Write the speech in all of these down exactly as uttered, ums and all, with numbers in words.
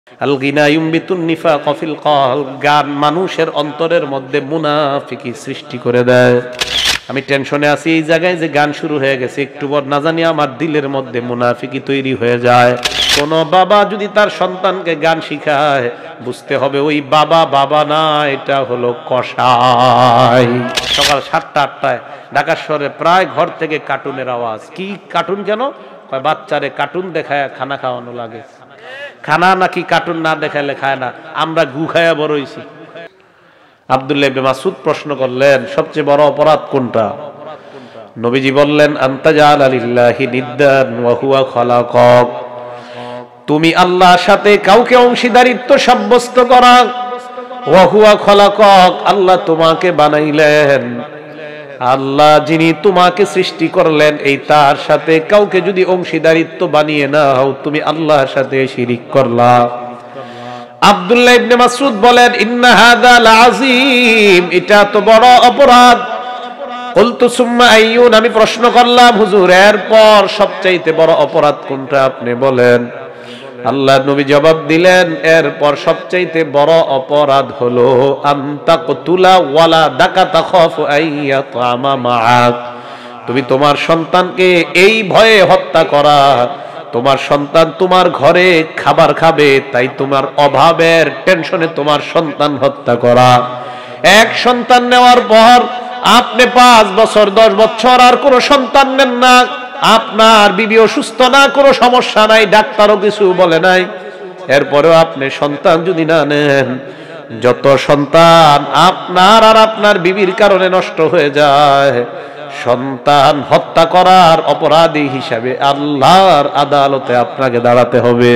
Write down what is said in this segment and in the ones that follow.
আল গিনা ইউমবিতুন নিফাক feel কলব, গান মানুষের অন্তরের মধ্যে মুনাফিকি সৃষ্টি করে দেয়। আমি টেনশনে আছি এই জায়গায় যে গান শুরু হয়ে গেছে, একটু পর না জানি আমার দিলের মধ্যে মুনাফিকি তৈরি হয়ে যায়। কোন বাবা যদি তার সন্তানকে গান শিখায়, বুঝতে হবে ওই বাবা বাবা না, এটা হলো কসাই। সকাল সাতটা আটটায় ঢাকা শহরে প্রায় ঘর থেকে কার্টুনের আওয়াজ। কি কার্টুন? কেন? কয় বাচ্চারে কার্টুন দেখায় খানা খাওয়ানো লাগে। খানা নাকি কার্টুন না দেখাইলে খায় না, আমরা গু খায়া বড় হইছি। আব্দুল্লাহ ইবনে মাসউদ প্রশ্ন করলেন, সবচেয়ে বড় অপরাধ কোনটা? নবীজি বললেন, আনতাজালা লিল্লাহি নিদ্দান ওয়া হুয়া খালাকাক, তুমি আল্লাহর সাথে কাউকে অংশীদারিত্ব সাব্যস্ত করা। ওয়া হুয়া খালাকাক, আল্লাহ তোমাকে বানাইলেন, আল্লাহ যিনি তোমাকে সৃষ্টি করলেন, এই তার সাথে কাউকে যদি অংশীদারিত্ব বানিয়ে নাও, তুমি আল্লাহর সাথে শিরিক করলা। আব্দুল্লাহ ইবনে মাসউদ বলেন, ইন্না হাযা লাযীম, এটা তো বড় অপরাধ। কুলতু সুম্মা আইয়ুন, আমি প্রশ্ন করলাম, হুজুর এরপর সবচাইতে বড় অপরাধ কোনটা আপনি বলেন। আল্লাহ নবী জবাব দিলেন, এরপর সবচাইতে বড় অপরাধ হলো আনতাকতুলা ওয়ালাদাকা তাখাফু আইয়াতামা মাআক, তুমি তোমার সন্তানকে এই ভয়ে হত্যা করা, তোমার সন্তান তোমার ঘরে খাবার খাবে, তাই তোমার অভাবের টেনশনে তোমার সন্তান হত্যা করা। এক সন্তান নেওয়ার পর আপনি পাঁচ বছর দশ বছর আর কোনো সন্তান নেন না, আপনার বিবি অসুস্থ না, কোনো সমস্যা নাই, ডাক্তারও কিছু বলে নাই, এরপরেও আপনি সন্তান যদি না নেন, যত সন্তান আপনার আর আপনার বিবির কারণে নষ্ট হয়ে যায়, সন্তান হত্যা করার অপরাধী হিসাবে আল্লাহর আদালতে আপনাকে দাঁড়াতে হবে।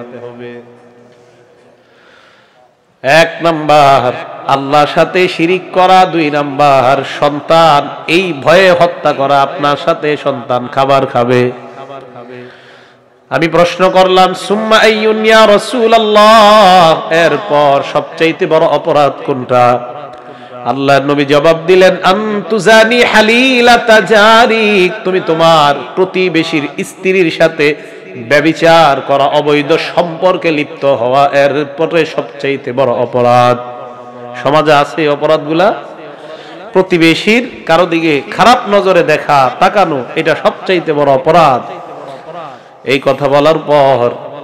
এক নাম্বার আল্লাহর সাথে শিরিক করা, দুই নাম্বার সন্তান এই ভয়ে হত্যা করা, আপনার সাথে সন্তান খাবার খাবে। আমি প্রশ্ন করলাম, সুম্মা আইয়ুন ইয়া রাসূলুল্লাহ, এরপর সবচাইতে বড় অপরাধ কোনটা? আল্লাহর নবী জবাব দিলেন, আনতুজানি হালিলাতা জারিক, তুমি তোমার প্রতিবেশীর স্ত্রীর সাথে ব্যভিচার করা, অবৈধ সম্পর্কে লিপ্ত হওয়া, এর পরে সবচাইতে বড় অপরাধ। সমাজে আছে এই অপরাধগুলা। প্রতিবেশীর কারো দিকে খারাপ নজরে দেখা, তাকানো, এটা সবচাইতে বড় অপরাধ। এই কথা বলার পর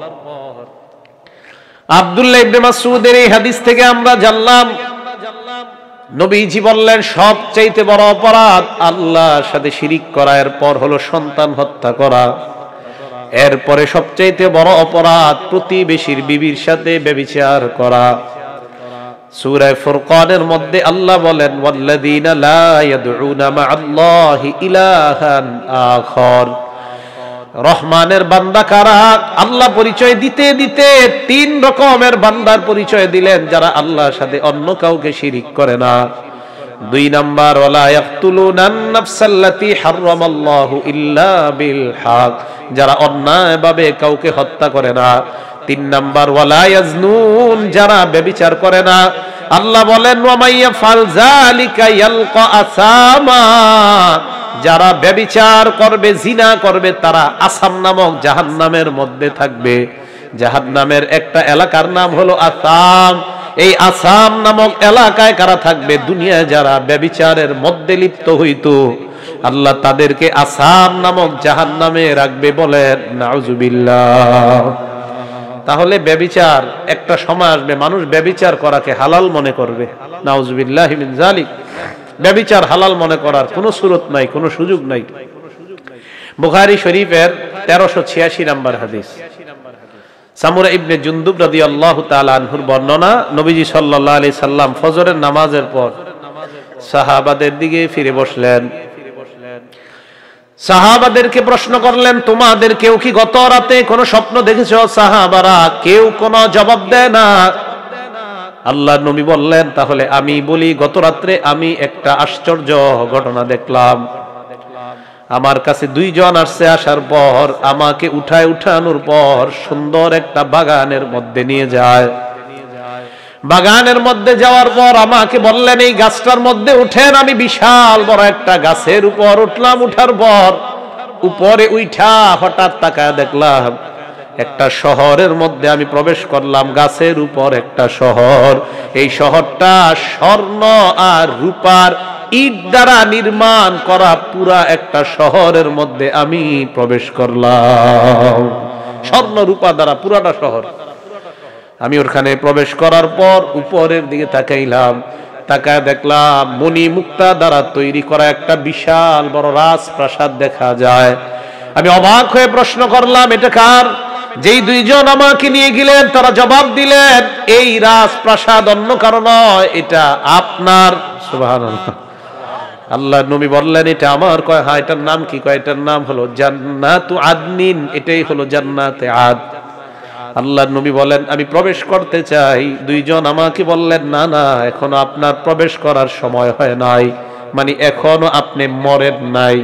আব্দুল্লাহ ইবনে মাসউদের এই হাদিস থেকে আমরা জানলাম, নবীজি বললেন সবচাইতে বড় অপরাধ আল্লাহর সাথে শিরিক করা, এরপর হলো সন্তান হত্যা করা, এরপরে সবচাইতে বড় অপরাধ প্রতিবেশীর বিবির সাথে ব্যভিচার করা। সূরা ফুরকানের মধ্যে আল্লাহ বলেন, ওয়াল্লাযীনা লা ইয়াদউনা মা'আল্লাহি ইলাহান আখার, রহমানের বান্দা কারা? আল্লাহ পরিচয় দিতে দিতে তিন রকমের বান্দার পরিচয় দিলেন, যারা আল্লাহর সাথে অন্য কাউকে শিরিক করে না। দুই নাম্বার, ওয়ালা ইয়াকতুলুনান নাফসাল্লাতী হারামাল্লাহু ইল্লা বিল হক, যারা অন্যায়ভাবে কাউকে হত্যা করে না। তিন নাম্বার, ওয়ালা ইয়াজনুন, যারা ব্যভিচার করে না। আল্লাহ বলেন, ওয়া মাইয়াফআল যালিকা ইয়ালকা আসামা, যারা ব্যভিচার করবে, জিনা করবে, তারা আসাম নামক জাহান্নামের মধ্যে থাকবে। জাহান্নামের একটা এলাকার নাম হলো আসাম। এই আসাম নামক এলাকায় কারা থাকবে? দুনিয়ায় যারা ব্যভিচারের মধ্যে লিপ্ত হইতো, আল্লাহ তাদেরকে আসাম নামক জাহান্নামে রাখবে। বলেন নাউজুবিল্লাহ। তাহলে ব্যভিচার একটা সময় আসবে, মানুষ ব্যভিচার করাকে হালাল মনে করবে। নাউজুবিল্লাহি মিন যালিক। ব্যভিচার হালাল মনে করার কোনো সুরত নাই, কোনো সুযোগ নাই। বুখারী শরীফের তেরোশো ছিয়াশি নম্বর হাদিস, সামুরা ইবনে জুনদুব রাদিয়াল্লাহু তাআলা আনহুর বর্ণনা, নবীজি সাল্লাল্লাহু আলাইহি সাল্লাম ফজরের নামাজের পর সাহাবাদের দিকে ফিরে বসলেন। সাহাবাদেরকে প্রশ্ন করলেন, তোমাদের কেউ কি গত রাতে কোনো স্বপ্ন দেখেছো? সাহাবারা কেউ কোনো জবাব দেয় না। আল্লাহর নবী বললেন, তাহলে আমি বলি, গত রাত্রে আমি একটা আশ্চর্য ঘটনা দেখলাম। আমার কাছে দুইজন আসছে, আসার পর আমাকে উঠায়, উঠানোর পর সুন্দর একটা বাগানের মধ্যে নিয়ে যায়। বাগানের মধ্যে যাওয়ার পর আমাকে বললেন, এই গাছটার মধ্যে উঠেন। আমি বিশাল বড় একটা গাছের উপর উঠলাম। উঠার পর উপরে উঠা হঠাৎ তাকায় দেখলাম একটা শহরের মধ্যে আমি প্রবেশ করলাম, গাছের উপর একটা শহর। এই শহরটা স্বর্ণ আর রূপার ইট দ্বারা নির্মাণ করা পুরা একটা শহরের মধ্যে আমি প্রবেশ করলাম। স্বর্ণ রূপা দ্বারা পুরাটা শহর। আমি ওখানে প্রবেশ করার পর উপরের দিকে তাকাইলাম, তাকায় দেখলাম মণি মুক্তা দ্বারা তৈরি করা একটা বিশাল বড় রাজপ্রাসাদ দেখা যায়। আমি অবাক হয়ে প্রশ্ন করলাম, এটা কার? যেই দুইজন আমাকে নিয়ে গেলেন তারা জবাব দিলেন, এই রাজপ্রাসাদ অন্য কারো নয়, এটা আপনার। সুবহানাল্লাহ। আল্লাহ নবী বললেন, এটা আমার। কয় হ্যাঁ। এটার নাম কি? কয় এটার নাম হলো জান্নাতু আদনিন, এটাই হলো জান্নাতে আদ। আল্লাহ নবী বলেন, আমি প্রবেশ করতে চাই। দুইজন আমাকে বললেন, না না, এখনো আপনার প্রবেশ করার সময় হয় নাই, মানে এখনো আপনি মরেন নাই।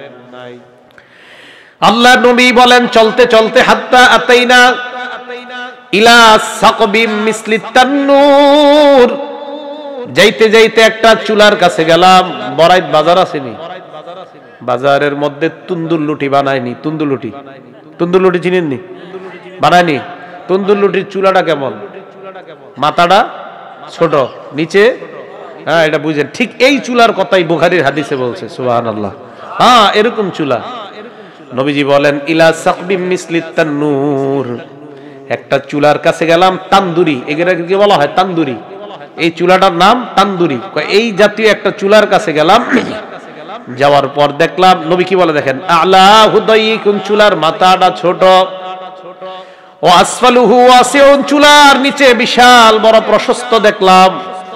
আল্লাহ নবী বলেন, চলতে চলতে হাত্তা আতাইনা ইলা সাকবিম মিসলি তান্নুর, যাইতে যাইতে একটা চুলার কাছে গেলাম। বরাইত বাজার আসেনি? বাজারের মধ্যে তন্দুর লুটি বানায়নি? তন্দুর লুটি, তন্দুর লুটি চিনেননি? বানায়নি? তন্দুর লুটির চুলাটা কেমন? মাথাটা ছোট, নিচে, হ্যাঁ এটা বুঝেন। ঠিক এই চুলার কথাই বুখারীর হাদিসে বলছে। সুবহানাল্লাহ। হ্যাঁ, এরকম চুলা। নবীজি বলেন, ইলা সাকবিম মিসলি তান্নুর, একটা চুলার কাছে গেলাম। তান্দুরি, এগুলাকে কি বলা হয়? তান্দুরি। এই চুলাটার নাম তান্দুরি। এই জাতীয় একটা চুলার কাছে গেলাম। যাওয়ার পর দেখলাম, নবী কি বলে দেখেন, আলা হুদাইকুন, চুলার মাথাটা ছোট, ও আসফালুহু ওয়াসিউন, চুলার নিচে বিশাল বড় প্রশস্ত দেখলাম।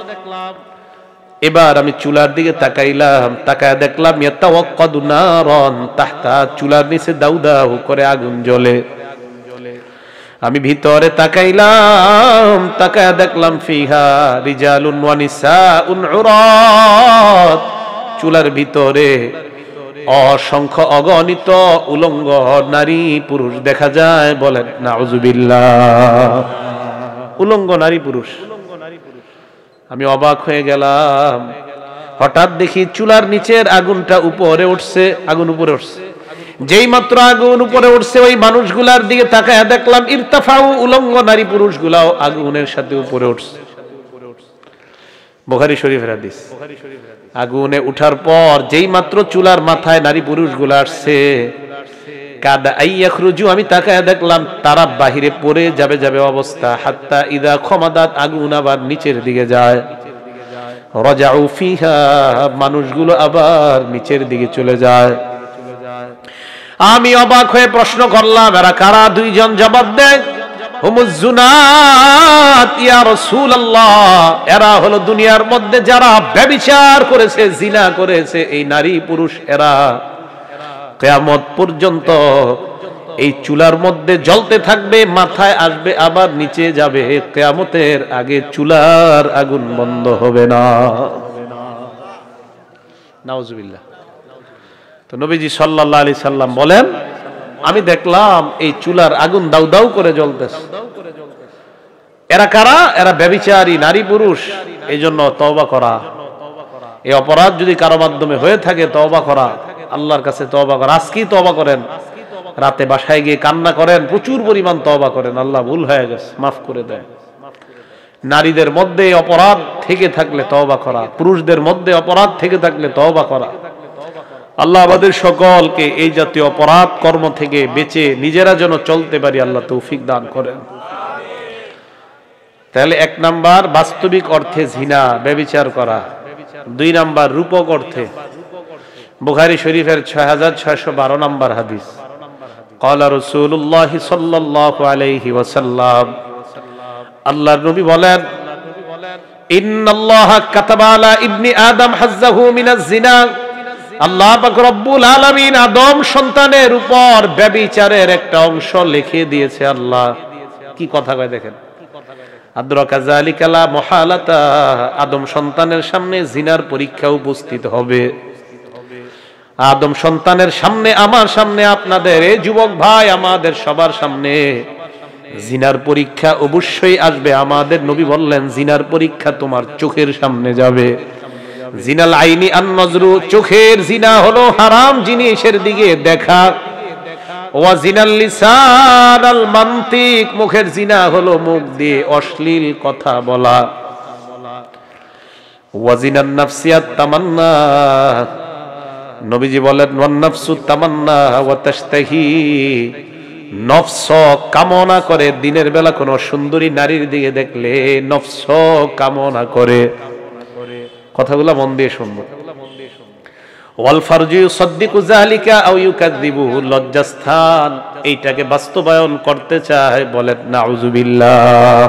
এবার আমি চুলার দিকে তাকাইলাম, তাকায় দেখলাম ইয়াতাওয়াক্কাদু নারান তাহতা, চুলার নিচে দাউ দাউ করে আগুন জ্বলে। আমি ভিতরে তাকাইলাম, তাকায় দেখলাম ফিহা রিজালুন ওয়া নিসাউন উরাত, চুলার ভিতরে অসংখ্য অগণিত উলঙ্গ নারী পুরুষ দেখা যায়। বলেন নাউযুবিল্লাহ। উলঙ্গ নারী পুরুষ। আমি অবাক হয়ে গেলাম। হঠাৎ দেখি চুলার নিচের আগুনটা উপরে উঠছে, আগুন উপরে উঠছে। যেই মাত্র আগুন উপরে উঠছে, ওই মানুষগুলার দিকে তাকায় দেখলাম ইরতাফাউ, উলঙ্গ নারী পুরুষগুলাও আগুনের সাথে উপরে উঠছে। বুখারী শরীফের হাদিস। আগুনে উঠার পর যেই মাত্র চুলার মাথায় নারী পুরুষগুলা আসছে, কাদা আইয়াখরুজু, আমি তাকায় দেখলাম তারা বাহিরে পড়ে যাবে যাবে অবস্থা। হাত্তা ইদা খমাদাত, আগুন আবার নিচের দিকে যায়। রাজাউ ফিহা, মানুষগুলো আবার নিচের দিকে চলে যায়। আমি অবাক হয়ে প্রশ্ন করলাম, এরা কারা? দুইজন জবাব দেয়, হুমুজ জুনাত ইয়া রাসূলুল্লাহ, এরা হলো দুনিয়ার মধ্যে যারা ব্যভিচার করেছে, জিনা করেছে, এই নারী পুরুষ এরা কিয়ামত পর্যন্ত এই চুলার মধ্যে জ্বলতে থাকবে, মাথায় আসবে আবার নিচে যাবে। কিয়ামতের আগে চুলার আগুন বন্ধ হবে না। নাউজুবিল্লাহ। তো নবীজি সাল্লাল্লাহু আলাইহি সাল্লাম বলেন, আমি দেখলাম এই চুলার আগুন দাউ দাউ করে জ্বলতেছে। এরা কারা? এরা ব্যভিচারী নারী পুরুষ। এই জন্য তওবা করা, এই অপরাধ যদি কারো মাধ্যমে হয়ে থাকে তওবা করা, আল্লাহর কাছে তওবা করা। আজকেই তওবা করেন, রাতে বাসায় গিয়ে কান্না করেন, প্রচুর পরিমাণ তওবা করেন, আল্লাহ ভুল হয়ে গেছে মাফ করে দেয়। নারীদের মধ্যে অপরাধ থেকে থাকলে তওবা করা, পুরুষদের মধ্যে অপরাধ থেকে থাকলে তওবা করা। আল্লাহ আমাদের সকলকে এই জাতীয় অপরাধ কর্ম থেকে বেঁচে নিজেরা যেন চলতে পারি, আল্লাহ তৌফিক দান করেন। তাহলে এক নাম্বার বাস্তবিক অর্থে জিনা, ব্যভিচার করা। দুই নাম্বার রূপক অর্থে। বুখারী শরীফের ছয় হাজার ছয়শো বারো নম্বর হাদিস। ক্বালা রাসূলুল্লাহ সাল্লাল্লাহু আলাইহি ওয়াসাল্লাম, আল্লাহর নবী বলেন, ইন্নাল্লাহা কাতাবা আলা ইবনি আদম হাজ্জাহু মিনাজ জিনা, আল্লাহ পাক রব্বুল আলামিন আদম সন্তানের উপর ব্যভিচারের একটা অংশ লিখে দিয়েছে। আল্লাহ কি কথা কয় দেখেন, আদরাকা যালিকা লা মুহালাতা, আদম সন্তানের সামনে জিনার পরীক্ষা উপস্থিত হবে। আদম সন্তানের সামনে, আমার সামনে, আপনাদের এই যুবক ভাই, আমাদের সবার সামনে জিনার পরীক্ষা অবশ্যই আসবে। আমাদের নবী বললেন, জিনার পরীক্ষা তোমার চোখের সামনে যাবে। জিনাল আইনি আন নজরু, চোখের জিনা হলো হারাম জিনিসের দিকে দেখা। ওয়া জিনাল লিসান আল মান্তিক, মুখের জিনা হলো মুখ দিয়ে অশ্লীল কথা বলা। ওয়া জিনান নাফসিয়াত তামান্না, নবীজি বলেন ওয়ান নাফসু তামান্না ওয়া তাশতাহি, নফস কামনা করে, দিনের বেলা কোন সুন্দরী নারীর দিকে দেখলে নফস কামনা করে। কথাগুলো মন দিয়ে শুনবো। ওয়াল ফারজু ইউসাদ্দিকু যালিকা আও ইউকাযযিবু, লজ্জাস্থান এইটাকে বাস্তবায়ন করতে চায়, বলেন নাউযুবিল্লাহ।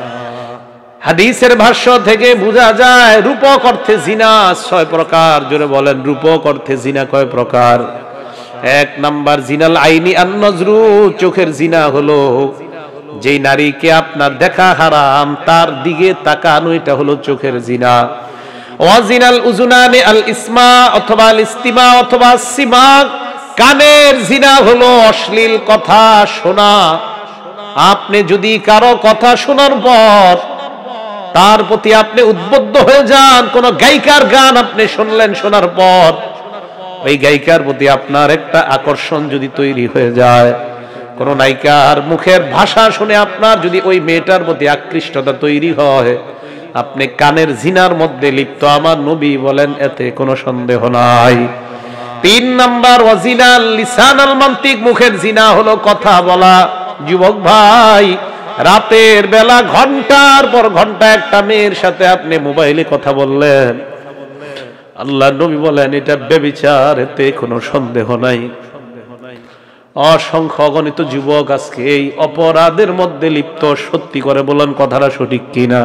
হাদিসের ভাষ্য থেকে বোঝা যায় রূপক অর্থে জিনা ছয় প্রকার। জোরে বলেন রূপক অর্থে জিনা কয় প্রকার? এক নাম্বার জিনাল আইনি আন নজরু, চোখের জিনা হলো যেই নারীকে আপনার দেখা হারাম তার দিকে তাকানো, এটা হলো চোখের জিনা। ওয়াজিনাল উজুনানি আল ইসমা অথবা আল ইস্তিমা অথবা সিমা, কানের জিনা হলো অশ্লীল কথা শোনা। আপনি যদি কারো কথা শোনার পর তার প্রতি আপনি উদ্বুদ্ধ হয়ে যান, কোন গায়িকার গান আপনি শুনলেন, শোনার পর ওই গায়িকার প্রতি আপনার একটা আকর্ষণ যদি তৈরি হয়ে যায়, কোন নায়িকার মুখের ভাষা শুনে আপনার যদি ওই মেয়েটার প্রতি আকৃষ্টতা তৈরি হয়, আপনি কানের জিনার মধ্যে লিপ্ত। আমার নবী বলেন এতে কোনো সন্দেহ নাই। তিন নাম্বার ওয়াজিনাল লিসানাল মান্তিক, মুখের জিনা হলো কথা বলা। যুবক ভাই, রাতের বেলা ঘন্টার পর ঘন্টা একটা মেয়ের সাথে আপনি মোবাইলে কথা বললেন, আল্লাহ নবী বলেন এটা ব্যভিচার, এতে কোনো সন্দেহ নাই। অসংখ্য অগণিত যুবক আজকে এই অপরাধের মধ্যে লিপ্ত। সত্যি করে বলেন কথাটা সঠিক কিনা?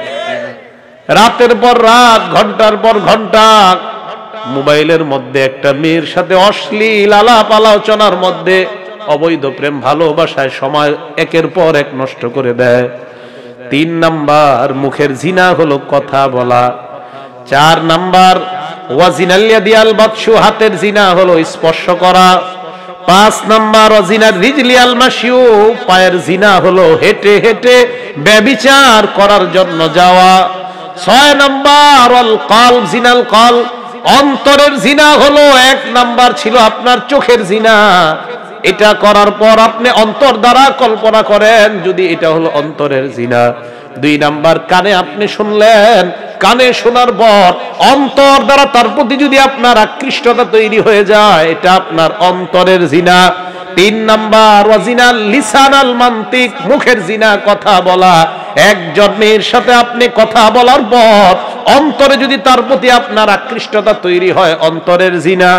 রাতের পর রাত, ঘন্টার পর ঘন্টা মোবাইলের মধ্যে একটা মেয়ের সাথে অশ্লীল আলাপ আলোচনার মধ্যে অবৈধ প্রেম ভালোবাসায় সময় একের পর এক নষ্ট করে দেয়। তিন নাম্বার মুখের জিনা হলো কথা বলা। চার নাম্বার ওয়াজিনাল ইয়াদিয়াল বাতশু, হাতের জিনা হলো স্পর্শ করা। পাঁচ নাম্বার ওয়াজিনাল রিজলিয়াল মাশিউ, পায়ের জিনা হলো হেঁটে হেঁটে ব্যভিচার করার জন্য যাওয়া। ছয় নাম্বার আল কলব জিনাল কলব, অন্তরের জিনা হলো এক নাম্বার ছিল আপনার চোখের জিনা। এটা করার পর আপনি অন্তর দ্বারা কল্পনা করেন, যদি এটা হলো অন্তরের জিনা। দুই নাম্বার কানে আপনি শুনলেন, কানে শোনার পর অন্তর দ্বারা তার প্রতি যদি আপনার আকৃষ্টতা তৈরি হয়ে যায়, এটা আপনার অন্তরের জিনা। তিন নাম্বার ওয়াজিনাল লিসানাল মান্তিক, মুখের জিনা কথা বলা। একজন মেয়ের সাথে আপনি কথা বলার পর অন্তরে যদি তার প্রতি আপনার আকৃষ্টতা তৈরি হয়, অন্তরের জিনা।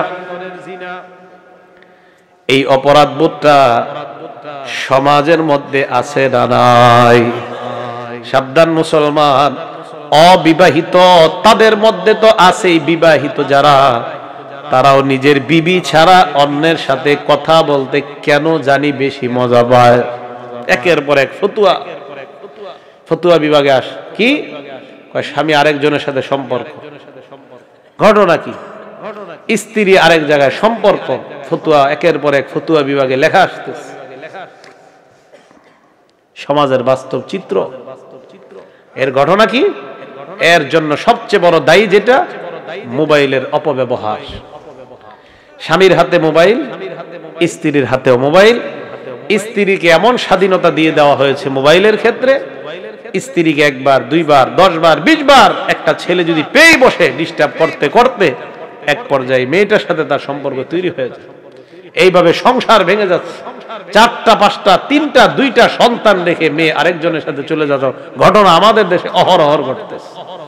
এই অপরাধ বোধটা সমাজের মধ্যে আছে না নাই? সাবধান মুসলমান, অবিবাহিত তাদের মধ্যে তো আছেই, বিবাহিত যারা তারাও নিজের বিবি ছাড়া অন্যের সাথে কথা বলতে কেন জানি বেশি মজা পায়। একের পর এক ফতুয়া, ফতুয়া বিভাগে আস কি স্বামী আরেকজনের সাথে সম্পর্ক, ঘটনা কি? স্ত্রী আরেক জায়গায় সম্পর্ক, ফতুয়া একের পর এক ফতুয়া বিভাগে লেখা আসতেছে। সমাজের বাস্তব চিত্র। এর ঘটনা কি? এর জন্য সবচেয়ে বড় দায়ী যেটা, মোবাইলের অপব্যবহার। স্বামীর হাতে মোবাইল, স্ত্রীর হাতেও মোবাইল। স্ত্রীকে এমন স্বাধীনতা দিয়ে দেওয়া হয়েছে মোবাইলের ক্ষেত্রে, স্ত্রীকে একবার দুইবার দশ বার বিশ বার একটা ছেলে যদি পেয়ে বসে ডিস্টার্ব করতে করতে এক পর্যায়ে মেয়েটার সাথে তার সম্পর্ক তৈরি হয়ে যায়। এইভাবে সংসার ভেঙে যাচ্ছে। চারটা পাঁচটা তিনটা দুইটা সন্তান রেখে মেয়ে আরেকজনের সাথে চলে যাওয়ার ঘটনা আমাদের দেশে অহরহ ঘটতেছে।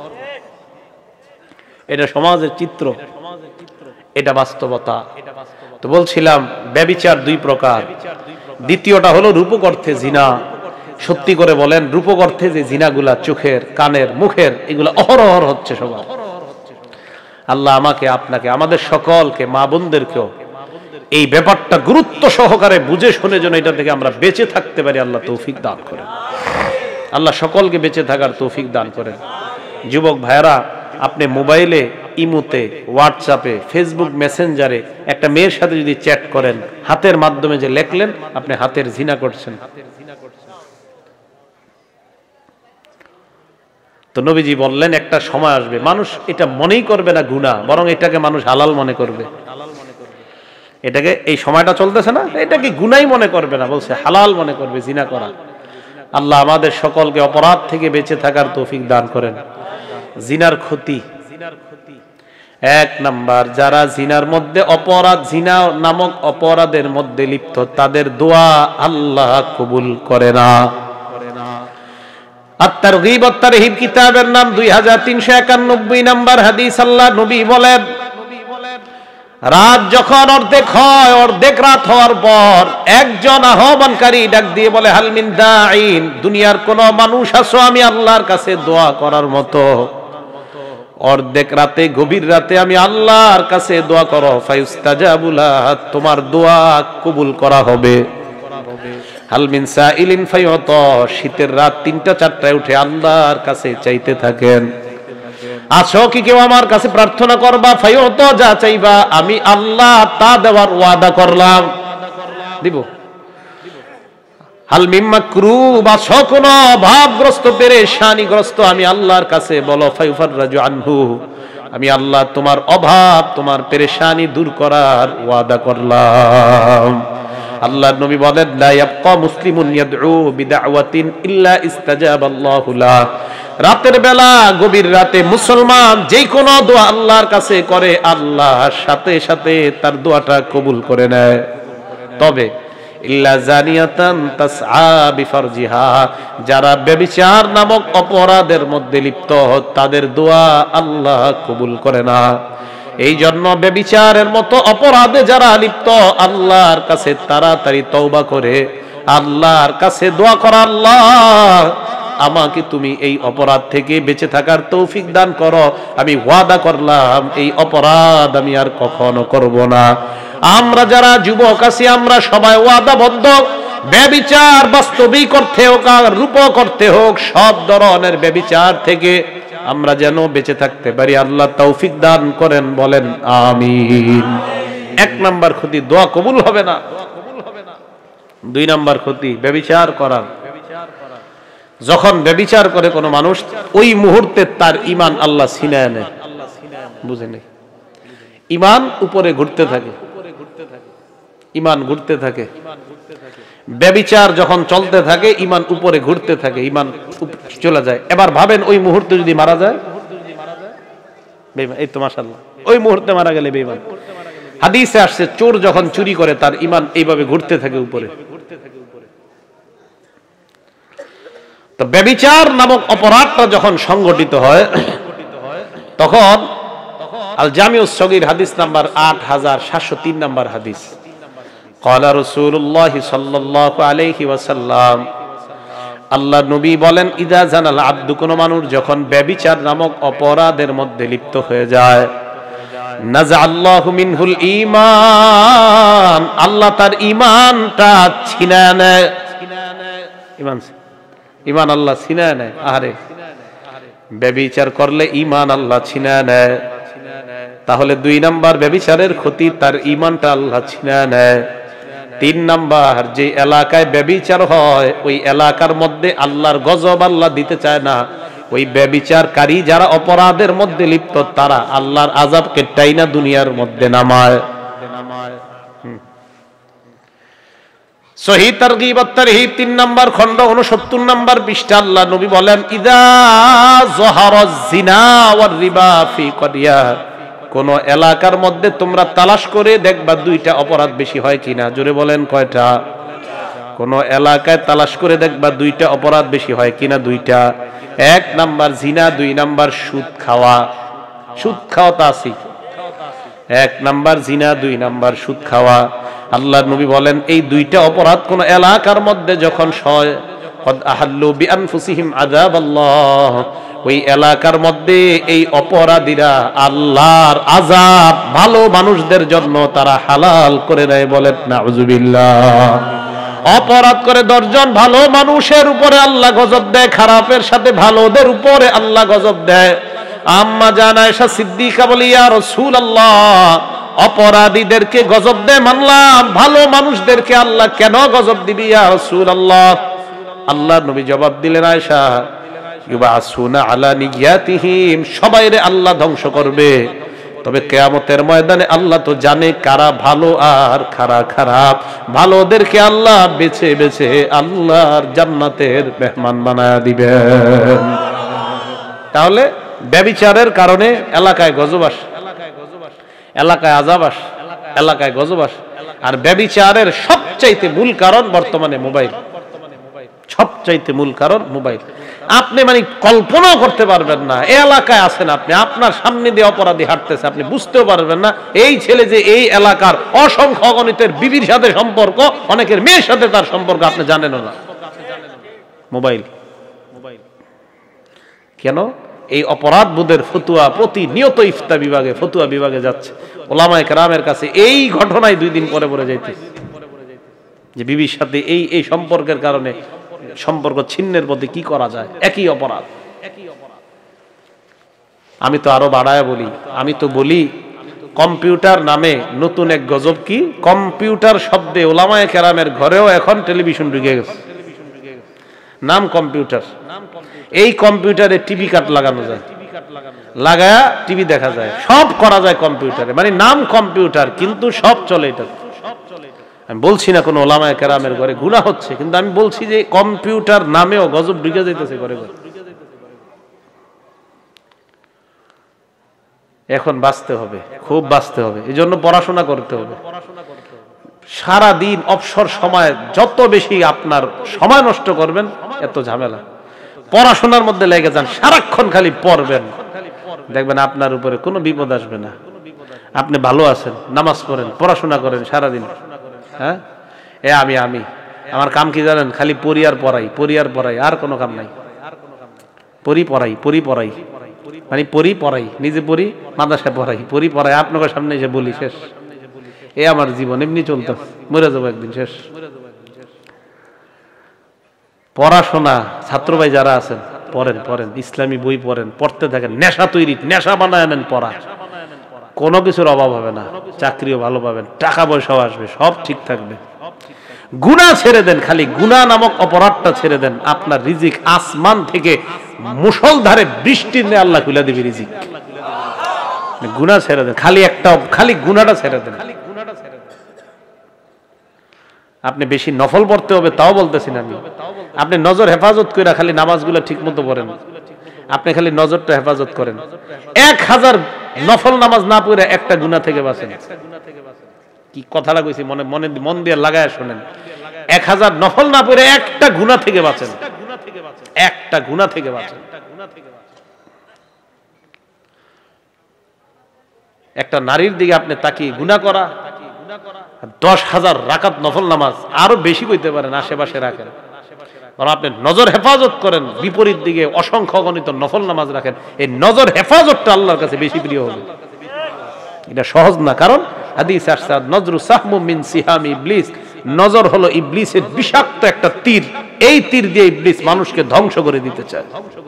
এটা সমাজের চিত্র, এটা বাস্তবতা। তো বলছিলাম ব্যভিচার দুই প্রকার। দ্বিতীয়টা হলো রূপক অর্থে জিনা। সত্যি করে বলেন রূপক অর্থে যে জিনাগুলা চোখের, কানের, মুখের, এগুলো অহরহ হচ্ছে সবার। আল্লাহ আমাকে, আপনাকে, আমাদের সকলকে, মা বোনদেরকেও এই ব্যাপারটা গুরুত্ব সহকারে বুঝে শুনে যেন এটা থেকে আমরা বেঁচে থাকতে পারি, আল্লাহ তৌফিক দান করেন। আল্লাহ সকলকে বেঁচে থাকার তৌফিক দান করেন। যুবক ভাইরা, আপনি মোবাইলে, ইমুতে, হোয়াটসঅ্যাপে, ফেসবুক মেসেঞ্জারে একটা মেয়ের সাথে যদি চ্যাট করেন, হাতের মাধ্যমে যে লেখলেন, আপনি হাতের জিনা করছেন। তো নবীজি বললেন একটা সময় আসবে মানুষ এটা মনেই করবে না গুনাহ, বরং এটাকে মানুষ হালাল মনে করবে। এটাকে এই সময়টা চলতেছে না, এটাকে গুনাই মনে করবে না, বলছে হালাল মনে করবে জিনা করা। আল্লাহ আমাদের সকলকে অপরাধ থেকে বেঁচে থাকার তৌফিক দান করেন। জিনার ক্ষতি, এক নাম্বার যারা জিনার মধ্যে অপরাধ, জিনা নামক অপরাধের মধ্যে লিপ্ত, তাদের দোয়া আল্লাহ কবুল করে না। আত-তারগীব ওয়াত-তারহিব কিতাবের নাম দুই হাজার তিনশো একানব্বই নাম্বার হাদিস। আল্লাহ নবী বলেন, রাত যখন অর্ধেক হয়, অর্ধেক রাত হওয়ার পর একজন আহ্বানকারী ডাক দিয়ে বলে, হাল মিন দাঈন, দুনিয়ার কোন মানুষ আছো আমি আল্লাহর কাছে দোয়া করার মতো? অর্ধেক রাতে, গভীর রাতে আমি আল্লাহর কাছে দোয়া করো, ফায়ুস্তাজাবু লাহ, তোমার দোয়া কবুল করা হবে। হাল মিন সাইলিন ফায়ুতা, শীতের রাত তিনটা চারটায় উঠে আল্লাহর কাছে চাইতে থাকেন, আছো কি কেউ আমার কাছে প্রার্থনা করবা? ফায়ুতা, যা চাইবা আমি আল্লাহ তা দেওয়ার ওয়াদা করলাম, দিব। হাল মিন মাকরুব, আছো কোন ভাবগ্রস্ত, পেরেশানিগ্রস্ত, আমি আল্লাহর কাছে বলো, ফায়ুফাররাজু আনহু, আমি আল্লাহ তোমার অভাব, তোমার পেরেশানি দূর করার ওয়াদা করলাম। আল্লাহর নবী বলেন, লা ইয়াবকা মুসলিমুন ইয়াদউ বিদাওয়াতিন ইল্লা ইস্তাজাবাল্লাহু লাহ, রাতের বেলা, গভীর রাতে মুসলমান যেই কোন দোয়া আল্লাহর কাছে করে, আল্লাহ সাথে সাথে তার দোয়াটা কবুল করে নেয়। তবে ইল্লা জানিয়াতান তাসআ বিফরজিহা, যারা ব্যভিচার নামক অপরাধের মধ্যে লিপ্ত, তাদের দোয়া আল্লাহ কবুল করে না। এই জন্য ব্যভিচারের মতো অপরাধে যারা লিপ্ত, আল্লাহর কাছে তাড়াতাড়ি তওবা করে আল্লাহর কাছে দোয়া করা, আল্লাহ আমাকে তুমি এই অপরাধ থেকে বেঁচে থাকার তৌফিক দান করো, আমি ওয়াদা করলাম এই অপরাধ আমি আর কখনো করব না। আমরা যারা যুবক আছি, আমরা সবাই ওয়াদাবদ্ধ, ব্যভিচার বাস্তবিক করতে হোক আর রূপক করতে হোক, সব ধরনের ব্যভিচার থেকে আমরা যেন বেঁচে থাকতে পারি। আল্লাহ তৌফিক দান করেন, বলেন আমিন। এক নাম্বার ক্ষতি, দোয়া কবুল হবে না। দুই নাম্বার ক্ষতি, ব্যভিচার করা। যখন ব্যভিচার করে কোনো মানুষ, ওই মুহূর্তে তার ঈমান আল্লাহ ছিনায় নেয়, বুঝেন? ঈমান উপরে ঘুরতে থাকে, ঈমান ঘুরতে থাকে। ব্যভিচার যখন চলতে থাকে, ঈমান উপরে ঘুরতে থাকে, ঈমান চলে যায়। এবার ভাবেন ওই মুহূর্তে যদি মারা যায়, বেঈমান, এই তো মাশাআল্লাহ, ওই মুহূর্তে মারা গেলে বেঈমান। হাদিসে আসছে, চোর যখন চুরি করে তার ঈমান এইভাবে ঘুরতে থাকে উপরে। তো ব্যভিচার নামক অপরাধটা যখন সংগঠিত হয়, তখন আল জামিউস সগীর হাদিস নাম্বার আট হাজার সাতশো তিন নাম্বার হাদিস, ক্বালা রাসূলুল্লাহ সাল্লাল্লাহু আলাইহি ওয়াসাল্লাম, আল্লাহ নবী বলেন, ইযা জানাল আব্দু, কোন মানুষ যখন ব্যভিচার নামক অপরাধের মধ্যে লিপ্ত হয়ে যায়, নাযাআল্লাহু মিনহুল ঈমান, আল্লাহ তার ঈমানটা ছিনায় নেয়। ঈমান ঈমান আল্লাহ ছিনায় নেয়। আরে ব্যভিচার করলে ঈমান আল্লাহ ছিনায় নেয়। তাহলে দুই নাম্বার ব্যভিচারের ক্ষতি, তার ঈমানটা আল্লাহ ছিনায় নেয়। তিন নাম্বার, যে এলাকায় ব্যভিচার হয় ওই এলাকার মধ্যে আল্লাহর গজব আল্লাহ দিতে চায় না। ওই ব্যভিচারকারী যারা অপরাধের মধ্যে লিপ্ত, তারা আল্লাহর আযাবকে টাইনা দুনিয়ার মধ্যে নামায়। সহিহ তারগীব ওয়াত-তারহিব তিন নাম্বার খণ্ড ঊনসত্তর নাম্বার পৃষ্ঠা, আল্লাহ নবী বলেন, ইযা যাহারাজ জিনা ওয়ার রিবা ফি ক্বরিয়া, কোন এলাকার মধ্যে তোমরা তালাশ করে দেখবা দুইটা অপরাধ বেশি হয় কিনা। জোরে বলেন কয়টা? কোন এলাকায় তালাশ করে দেখবা দুইটা অপরাধ বেশি হয় কিনা। দুইটা, এক নাম্বার জিনা, দুই নাম্বার সুদ খাওয়া। সুদ খাওয়া তা আছে, এক নাম্বার জিনা, দুই নাম্বার সুদ খাওয়া। আল্লাহ নবী বলেন, এই দুইটা অপরাধ কোন এলাকার মধ্যে যখন হয়, কদ আহাল্লু বিআনফুসিহিম আযাবাল্লাহ, ওই এলাকার মধ্যে এই অপরাধীরা আল্লাহর আযাব ভালো মানুষদের জন্য তারা হালাল করে নেয়। বলেন নাউযুবিল্লাহ। অপরাধ করে দশজন ভালো মানুষের উপরে আল্লাহ গজব দেয়, খারাপের সাথে ভালোদের উপরে আল্লাহ গজব দেয়। আম্মা জান আয়েশা সিদ্দিকা বলি, ইয়া রাসূলুল্লাহ, অপরাধীদেরকে গজব দেয় মানলাম, ভালো মানুষদেরকে আল্লাহ কেন গজব দিবি ইয়া রাসূলুল্লাহ? আল্লাহর নবী জবাব দিলেন, আয়েশা, ইউবাসুনা আলা নিয়াতিহিম, সবাইরে আল্লাহ ধ্বংস করবে, তবে কিয়ামতের ময়দানে আল্লাহ তো জানে কারা ভালো আর কারা খারাপ। ভালোদেরকে আল্লাহ বেছে বেছে আল্লাহর জান্নাতের মেহমান বানায়া দিবেন। তাহলে ব্যভিচারের কারণে এলাকায় গজব আসে, এলাকায় আযাব আসে, এলাকায় গজব আসে। আর ব্যভিচারের সবচাইতে মূল কারণ বর্তমানে মোবাইল, সবচাইতে মূল কারণ মোবাইল। আপনি মানে কল্পনা করতে পারবেন না, এই এলাকায় আছেন আপনি, আপনার সামনে দিয়ে অপরাধী হাঁটতেছে, আপনি বুঝতেও পারবেন না এই ছেলে যে এই এলাকার অসংখ্য অগণিতের বিবির সাথে সম্পর্ক, অনেকের মেয়ের সাথে তার সম্পর্ক আপনি জানেনও না। মোবাইল কেন? এই অপরাধ বোধের ফতুয়া প্রতিনিয়ত ইফতা বিভাগে, ফতুয়া বিভাগে যাচ্ছে, ওলামায়ে কেরামের কাছে এই ঘটনায় দুই দিন পরে পরে যাইতেছে যে বিবির সাথে এই এই সম্পর্কের কারণে সম্পর্ক ছিন্নের পথে কি করা যায়। একই অপরাধ। আমি তো আরো বাড়ায় বলি, আমি তো বলি কম্পিউটার নামে নতুন এক গজব কি, কম্পিউটার শব্দে ওলামায়ে কেরামের ঘরেও এখন টেলিভিশন ঢুকে গেছে, নাম কম্পিউটার। এই কম্পিউটারে টিভি কাট লাগানো যায়, লাগায়া টিভি দেখা যায়, সব করা যায় কম্পিউটারে, মানে নাম কম্পিউটার কিন্তু সব চলে এটা। আমি বলছি না কোন ওলামায়ে কেরামের ঘরে গুনাহ হচ্ছে, কিন্তু আমি বলছি যে কম্পিউটার নামেও গজব ঢুকে যাইতেছে ঘরে ঘরে। এখন বাঁচতে হবে, খুব বাঁচতে হবে, এই জন্য পড়াশোনা করতে হবে। সারা দিন অবসর সময় যত বেশি আপনার সময় নষ্ট করবেন এত ঝামেলা। পড়াশোনার মধ্যে লেগে যান, সারাক্ষণ খালি পড়বেন, দেখবেন আপনার উপরে কোনো বিপদ আসবে না। আপনি ভালো আছেন, নামাজ পড়েন, পড়াশোনা করেন সারাদিন। হ্যাঁ, এ আমি আমি আমার কাম কি জানেন? খালি পড়ি আর পড়াই, পড়ি আর পড়াই, আর কোনো কাম নাই। পড়ি পড়াই, পড়ি পড়াই, মানে পড়ি পড়াই, নিজে পড়ি, মাদ্রাসায় পড়াই, পড়ি পড়াই, আপনাদের সামনে এসে বলি, শেষ। এ আমার জীবন, এমনি চলতো, মরে যাবো একদিন, শেষ। পড়াশোনা, ছাত্র ভাই যারা আছেন পড়েন, পড়েন, ইসলামী বই পড়েন, পড়তে থাকেন, নেশা তৈরি, নেশা বানায় নেন পড়া, কোনো কিছুর অভাব হবে না, চাকরিও ভালো পাবেন, টাকা পয়সাও আসবে, সব ঠিক থাকবে। গুনাহ ছেড়ে দেন, খালি গুনাহ নামক অপরাধটা ছেড়ে দেন, আপনার রিজিক আসমান থেকে মুষলধারে বৃষ্টি নিয়ে আল্লাহ খুলে দিবে রিজিক। গুনাহ ছেড়ে দেন, খালি একটা, খালি গুনাহটা ছেড়ে দেন। আপনি বেশি নফল পড়তে হবে তাও বলতেছি না আমি, আপনি নজর হেফাজত করে খালি নামাজগুলো ঠিক মতো পড়েন, আপনি খালি নজরটা হেফাজত করেন, এক হাজার নফল নামাজ না পড়ে একটা গুনাহ থেকে বাঁচেন। কি কথাটা কইছি মনে মনে মন দিয়ে লাগায় শুনেন, এক হাজার নফল না পড়ে একটা গুনাহ থেকে বাঁচেন, একটা গুনাহ থেকে বাঁচেন। একটা নারীর দিকে আপনি তাকিয়ে গুনাহ করা, দশ হাজার রাকাত নফল নামাজ, আরো বেশি কইতে পারেন, আশেপাশে রাখেন, কারণ আপনি নজর হেফাজত করেন, বিপরীত দিকে অসংখ্য গণিত নফল নামাজ রাখেন, এই নজর হেফাজতটা আল্লাহর কাছে বেশি প্রিয় হবে। এটা সহজ না, কারণ হাদিস আসছে নজরু সাহমু মিন সিহামি ইবলিস, নজর হলো ইবলিসের বিষাক্ত একটা তীর, এই তীর দিয়ে ইবলিস মানুষকে ধ্বংস করে দিতে চায়।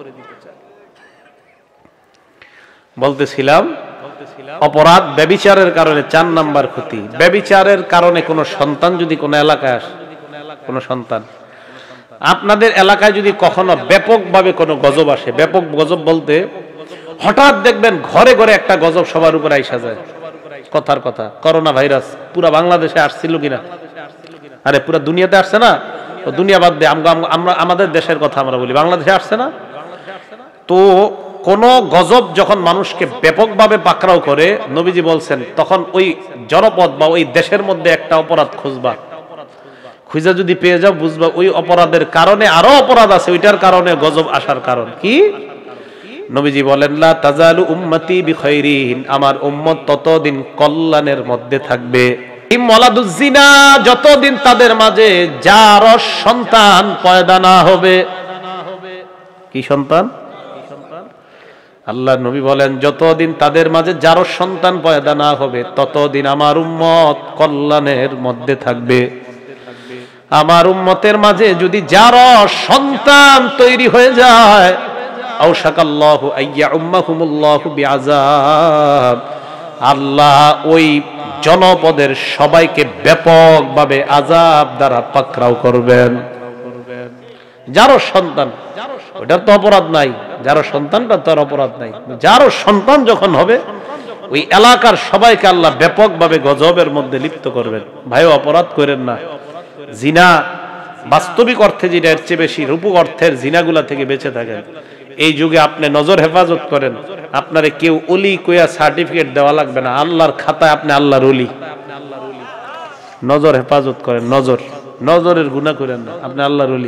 বলতেছিলাম অপরাধ ব্যভিচারের কারণে চার নাম্বার ক্ষতি, ব্যভিচারের কারণে কোন সন্তান যদি কোন এলাকায় আসে, কোন সন্তান আপনাদের এলাকায় যদি কখনো ব্যাপকভাবে কোনো গজব আসে, ব্যাপক গজব বলতে হঠাৎ দেখবেন ঘরে ঘরে একটা গজব সবার উপরে আইসা যায়। কথার কথা, করোনা ভাইরাস পুরা বাংলাদেশে আসছিল কিনা? আরে পুরা দুনিয়াতে আসছে না, তো দুনিয়া বাদ দিয়ে আমরা আমাদের দেশের কথা আমরা বলি, বাংলাদেশে আসছে না? তো কোন গজব যখন মানুষকে ব্যাপকভাবে পাকড়াও করে, নবীজি বলছেন তখন ওই জনপদ বা ওই দেশের মধ্যে একটা অপরাধ খুঁজবা, খুঁজা যদি পেয়ে যাও বুঝবা ওই অপরাধের কারণে আরো অপরাধ আছে, ওইটার কারণে গজব আসার কারণ কি? নবীজি বলেন লা তাজালু উম্মতি বিখাইরিন, আমার উম্মত ততদিন কল্যাণের মধ্যে থাকবে। ইমওয়ালাদুজ জিনা, যতদিন তাদের মাঝে জারস সন্তান পয়দা না হবে। কি সন্তান? আল্লাহ নবী বলেন যতদিন তাদের মাঝে জারস সন্তান পয়দা না হবে ততদিন আমার উম্মত কল্যাণের মধ্যে থাকবে। আমার উম্মতের মাঝে যদি জারস সন্তান তৈরি হয়ে যায়, আউশাকাল্লাহু আইয়া উম্মাহুমুল্লাহু বিআযাব, আল্লাহ ওই জনপদের সবাইকে ব্যাপকভাবে আযাব দ্বারা পাকড়াও করবেন। জারস সন্তান, ওটার তো অপরাধ নাই, যার সন্তানটা তার অপরাধ নাই, যার সন্তান যখন হবে ওই এলাকার সবাইকে আল্লাহ ব্যাপকভাবে গজবের মধ্যে লিপ্ত করবেন। ভাই অপরাধ করেন না। জিনা বাস্তবিক অর্থে যেটা এর চেয়ে বেশি রূপক অর্থের জিনাগুলা থেকে বেঁচে থাকেন। এই যুগে আপনি নজর হেফাজত করেন, আপনারে কেউ ওলি কইয়া সার্টিফিকেট দেওয়া লাগবে না, আল্লাহর খাতায় আপনি আল্লাহর ওলি। নজর হেফাজত করেন, নজর নজরের গুনাহ করেন না, আপনি আল্লাহর ওলি।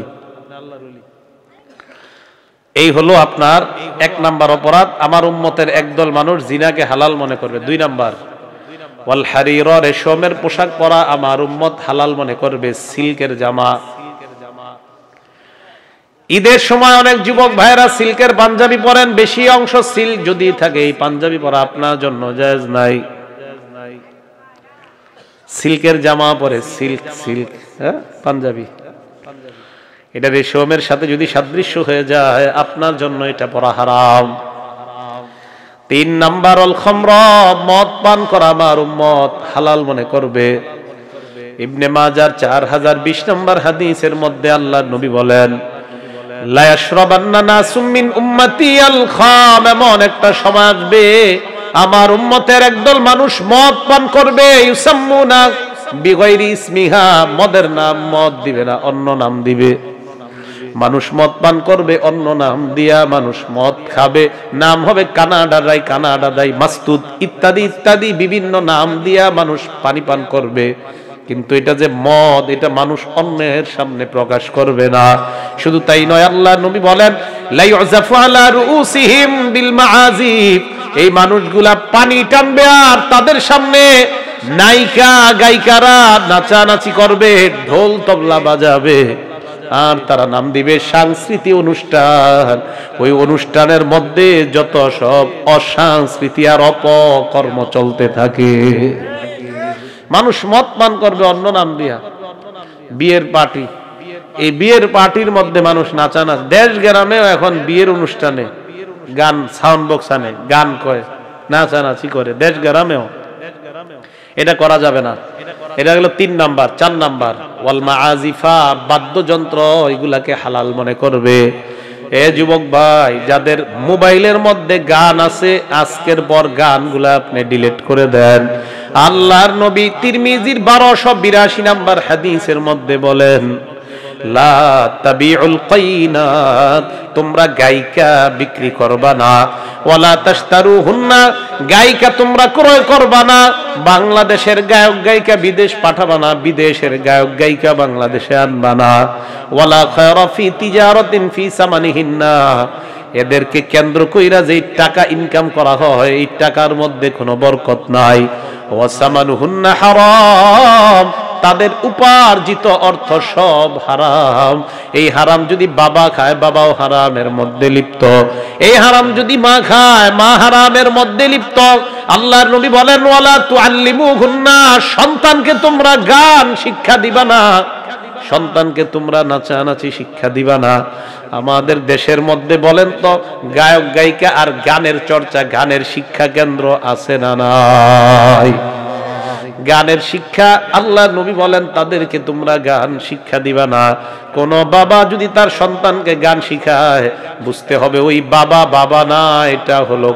এই হলো আপনার এক নাম্বার অপরাধ। আমার উম্মতের একদল মানুষ জিনাকে হালাল মনে করবে। দুই নাম্বার, ওয়াল হারির, রেশমের পোশাক পরা আমার উম্মত হালাল মনে করবে, সিল্কের জামা। ঈদের সময় অনেক যুবক ভাইরা সিল্কের পাঞ্জাবি পরেন, বেশি অংশ সিল্ক যদি থাকে এই পাঞ্জাবি পরা আপনার জন্য জায়েজ নাই। সিল্কের জামা পরে, সিল্ক সিল্ক হ্যাঁ পাঞ্জাবি, এটা রেশমের সাথে যদি সাদৃশ্য হয়ে যায় আপনার জন্য এটা পরা হারাম। তিন নাম্বার, অল খামর, মদ পান করা আমার উম্মত হালাল মনে করবে। ইবনে মাজার চার হাজার বিশ নম্বর হাদিসের মধ্যে আল্লাহর নবী বলেন, লা ইয়াশরাবান্না নাসুম মিন উম্মতি আল খাম, এমন একটা সময় আসবে আমার উম্মতের একদল মানুষ মদ পান করবে, ইউসাম্মুনা বিগাইরি ইসমিহা, মদের নাম মদ দিবে না, অন্য নাম দিবে। মানুষ মদ পান করবে অন্য নাম দিয়া, মানুষ মদ খাবে, নাম হবে কানাডা রাই, কানাডা রাই, মাস্তুদ ইত্যাদি ইত্যাদি বিভিন্ন নাম দিয়া মানুষ পানি পান করবে। কিন্তু এটা যে মদ, এটা মানুষ অন্যের সামনে প্রকাশ করবে না। শুধু তাই নয়, আল্লাহ নবী বলেন, লা ইউযাফু আলা রুউসিহিম বিল মাআজিব, এই মানুষগুলা পানি টানবে আর তাদের সামনে নায়িকা গায়িকারা নাচানাচি করবে, ঢোল তবলা বাজাবে, আর তারা নাম দিবে সাংস্কৃতিক অনুষ্ঠান। ওই অনুষ্ঠানের মধ্যে যত সব অসাংস্কৃতিক আর অপকর্ম চলতে থাকে। মানুষ মদ পান করবে অন্য নাম দিয়া। বিয়ের পার্টি, এই বিয়ের পার্টির মধ্যে মানুষ নাচানাচ, দেশ গ্রামেও এখন বিয়ের অনুষ্ঠানে গান, সাউন্ড বক্স আনে, গান কয়, নাচানাচি করে দেশ গ্রামেও। এটা করা যাবে না। এটা হলো তিন নাম্বার। চার নাম্বার, ওয়াল মাআজিফা, বাদ্যযন্ত্র, এগুলাকে হালাল মনে করবে। এ যুবক ভাই, যাদের মোবাইলের মধ্যে গান আছে, আজকের পর গানগুলা আপনি ডিলিট করে দেন। আল্লাহর নবী তিরমিজির বারোশো বিরাশি নাম্বার হাদিসের মধ্যে বলেন, লা তাবিউল কাইনাত, তোমরা গায়িকা বিক্রি করবা না, ওয়ালা তাশতারুহুন্না, গায়িকা তোমরা ক্রয় করবা না, বাংলাদেশের গায়ক গায়িকা বিদেশ পাঠাবা না, বিদেশের গায়ক গায়িকা বাংলাদেশে আনবা না, ওয়ালা খায়রা ফি তিজারাতিন ফি সামানিহিন্না, এদেরকে কেন্দ্র কইরা যে টাকা ইনকাম করা হয় এই টাকার মধ্যে কোনো বরকত নাই। ওয়া সামানুহুন্না হারাম, তাদের উপার্জিত অর্থ সব হারাম। এই হারাম যদি বাবা খায়, বাবাও হারামের মধ্যে লিপ্ত। এই হারাম যদি মা খায়, মা হারামের মধ্যে লিপ্ত। আল্লাহর নবী বলেন, ওয়ালা তুআল্লিমুহুন্না, সন্তানকে তোমরা গান শিক্ষা দিবা না, সন্তানকে তোমরা নাচানাচি শিক্ষা দিবা না। আমাদের দেশের মধ্যে বলেন তো, গায়ক গায়িকা আর গানের চর্চা, গানের শিক্ষা কেন্দ্র আছে না নাই? গানের শিক্ষা, আল্লাহ নবী বলেন তাদেরকে তোমরা গান শিক্ষা দিবা না। কোন বাবা যদি তার সন্তানকে গান শিখায়, বুঝতে হবে ওই বাবা বাবা না, এটা হলো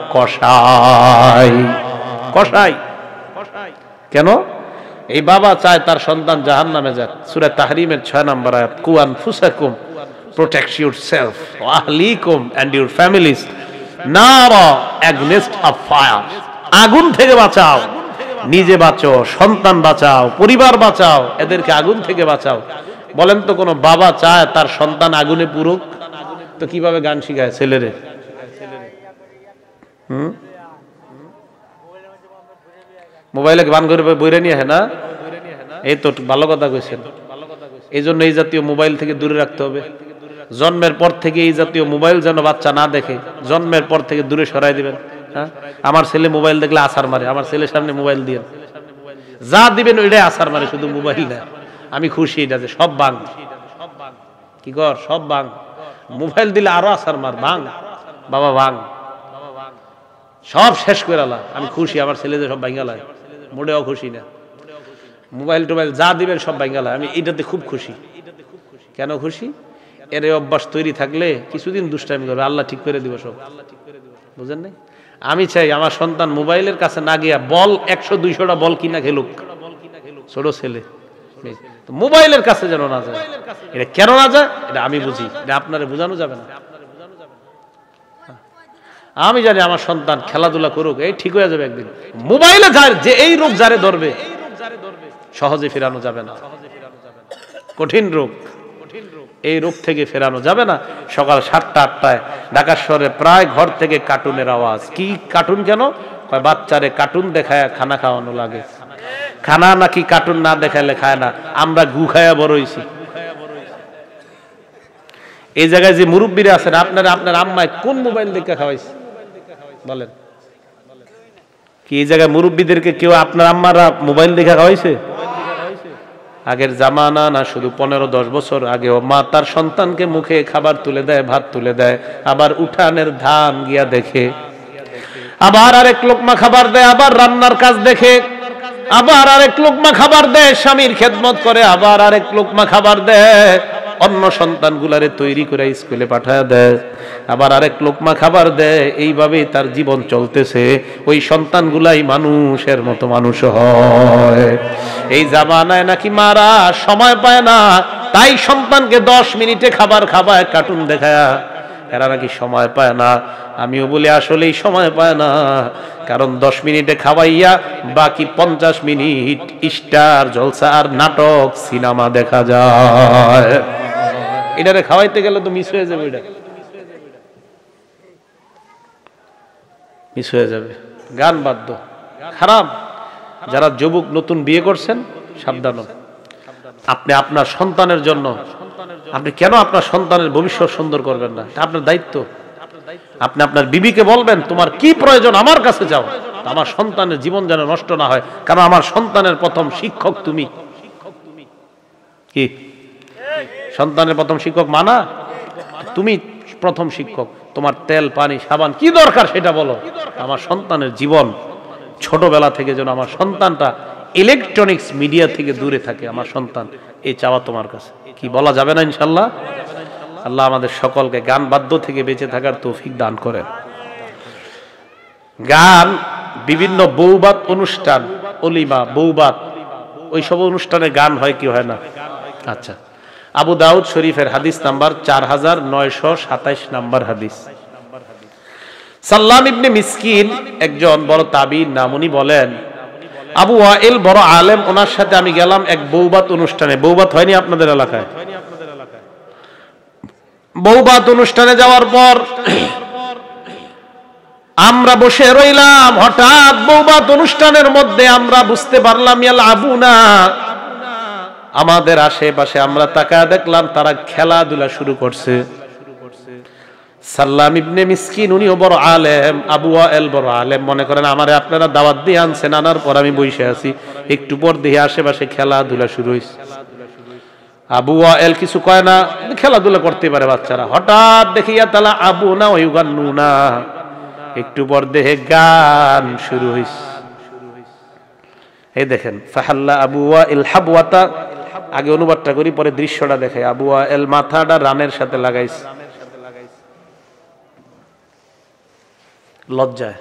কসাই। কসাই কেন? এই বাবা চায় তার সন্তান জাহান্নামে যাক। সূরা তাহরিমের ছয় নম্বর আয়াত, কু আনফুসাকুম, protect yourself, ahlikum and your families nara against a fire, আগুন থেকে বাঁচাও, নিজে বাঁচো, সন্তান বাঁচাও, পরিবার বাঁচাও, এদেরকে আগুন থেকে বাঁচাও। বলেন তো কোন বাবা চায় তার সন্তান আগুনে পুরুক? তো কিভাবে গান শিখায় ছেলেরে? হুম, মোবাইলে গান করে বইরে নিয়ে হ্যাঁ না, এই তো ভালো কথা কইছেন। এই জন্য এই জাতীয় মোবাইল থেকে দূরে রাখতে হবে। জন্মের পর থেকে এই জাতীয় মোবাইল যেন বাচ্চা না দেখে, জন্মের পর থেকে দূরে সরাই দিবেন। হ্যাঁ, আমার ছেলে মোবাইল দেখলে আছাড় মারে, আমার ছেলের সামনে মোবাইল দিয়ে যা দিবেন ওইটাই আছাড় মারে, শুধু মোবাইল না। আমি খুশি এটা যে সব বাং, কি কর সব বাং, মোবাইল দিলে আরো আছাড় মার, ভাঙ বাবা ভাঙ, সব শেষ করে আলা। আমি খুশি আমার ছেলে যে সব ভাঙ্গালায়, মোটেও খুশি না। মোবাইল টোবাইল যা দিবেন সব ভাঙ্গালায়, আমি এটাতে খুব খুশি। কেন খুশি? এর অভ্যাস তৈরি থাকলে কিছুদিন দুষ্টামি করবে, আল্লাহ ঠিক করে দিব সব। বুঝেন নাই? আমি চাই আমার সন্তান মোবাইলের কাছে না গিয়া বল একশো দুইশোটা বল কিনা খেলুক, ছোট ছেলে, মোবাইলের কাছে যেন না যায়। এটা কেন না যায় এটা আমি বুঝি, এটা আপনারে বোঝানো যাবে না। আমি জানি আমার সন্তান খেলাধুলা করুক, এই ঠিক হয়ে যাবে একদিন। মোবাইলে যার যে এই রোগ যারে ধরবে সহজে ফেরানো যাবে না, কঠিন রোগ, এই রোগ থেকে ফেরানো যাবে না। সকাল সাতটা আটটায় ঢাকা শহরে প্রায় ঘর থেকে কার্টুনের আওয়াজ। কি কার্টুন? কেন কয় বাচ্চারে কার্টুন দেখায় খানা খাওয়ানো লাগে। খানা নাকি কার্টুন না দেখাইলে খায় না। আমরা গু খায়া বড় হইছি। এই জায়গায় যে মুরব্বীরা আছেন, আপনারা আপনার আম্মায় কোন মোবাইল দেখে খাওয়াইছে বলেন? কি এই জায়গায় মুরব্বীদেরকে কেউ আপনার আম্মারা মোবাইল দেখে খাওয়াইছে? আগের জামানা না, শুধু পনেরো দশ বছর আগেও মা তার সন্তানকে মুখে খাবার তুলে দেয়, ভাত তুলে দেয়, আবার উঠানের ধান গিয়া দেখে, আবার আরেক লোকমা খাবার দেয়, আবার রান্নার কাজ দেখে, আবার আরেক লোকমা খাবার দেয়, স্বামীর খেদমত করে, আবার আরেক লোকমা খাবার দেয়, অন্য সন্তানগুলারে তৈরি করে স্কুলে পাঠায় দেয়, আবার আরেক লোকমা খাবার দেয়। এইভাবেই তার জীবন চলতেছে। ওই সন্তানগুলাই মানুষের মতো মানুষ হয়। এই জামানায় নাকি মারা সময় পায় না, তাই সন্তানকে দশ মিনিটে খাবার খাবায় কার্টুন দেখায়, এরা নাকি সময় পায় না। আমিও বলি আসলেই সময় পায় না, কারণ দশ মিনিটে খাওয়াইয়া বাকি পঞ্চাশ মিনিট স্টার জলসা আর নাটক সিনেমা দেখা যায়। এটারে খাওয়াইতে গেলে তো মিস হয়ে যাবে, এটা মিস হয়ে যাবে। গান বাদ্য খারাপ। যারা যুবক নতুন বিয়ে করছেন সাবধান। আপনি আপনার সন্তানের জন্য, আপনি কেন আপনার সন্তানের ভবিষ্যৎ সুন্দর করবেন না? এটা আপনার দায়িত্ব। আপনি আপনার বিবিকে বলবেন তোমার কি প্রয়োজন আমার কাছে যাও, আমার সন্তানের জীবন যেন নষ্ট না হয়, কারণ আমার সন্তানের প্রথম শিক্ষক তুমি। কি সন্তানের প্রথম শিক্ষক মানা? তুমি প্রথম শিক্ষক। তোমার তেল পানি সাবান কি দরকার সেটা বলো। আমার সন্তানের জীবন ছোটবেলা থেকে যেন আমার সন্তানটা ইলেকট্রনিক্স মিডিয়া থেকে দূরে থাকে, আমার সন্তান, এই চাওয়া তোমার কাছে। কি বলা যাবে না ইনশাল্লাহ? আল্লাহ আমাদের সকলকে গান বাদ্য থেকে বেঁচে থাকার তৌফিক দান করেন। গান বিভিন্ন বৌবাত অনুষ্ঠান, অলিমা বৌবাত, ওই সব অনুষ্ঠানে গান হয় কি হয় না? আচ্ছা, আবু দাউদ শরীফের হাদিস নাম্বার চার হাজার নয়শো সাতাইশ নাম্বার হাদিস। সাল্লাম ইবনে মিসকিন একজন বড় তাবিঈন নাম, উনি বলেন আবু ওয়াইল বড় আলেম, ওনার সাথে আমি গেলাম এক বৌবাত অনুষ্ঠানে। বৌবাত হয়নি আপনাদের এলাকায়? বৌবাত অনুষ্ঠানে যাওয়ার পর আমরা বসে রইলাম। হঠাৎ বৌবাত অনুষ্ঠানের মধ্যে আমরা বুঝতে পারলাম ইয়ালআবুনা, আমাদের আশেপাশে আমরা তাকায় দেখলাম তারা খেলাধুলা শুরু করছে। সাল্লাম ইবনে মিসকিন উনিও বড় আলেম, আবু ওয়াইল বড় আলেম। মনে করেন আমারে আপনারা দাওয়াত দিয়ে আনছেন, আনার পর আমি বসে আছি, একটু পর দেখি আশেপাশে খেলাধুলা শুরু হয়েছে। আবু ওয়াইল কিছু কয় না, খেলাধুলা করতে পারে বাচ্চারা। হঠাৎ দেখি তালা আবু না ওই গান না, একটু পর দেখে গান শুরু হয়েছে। এই দেখেন ফাহাল্লা আবু ওয়াইল হাবওয়াতা, আগে অনুবাদটা করি পরে দৃশ্যটা দেখে। আবু ওয়াইল মাথাটা রানের সাথে লাগাইছে লজ্জায়।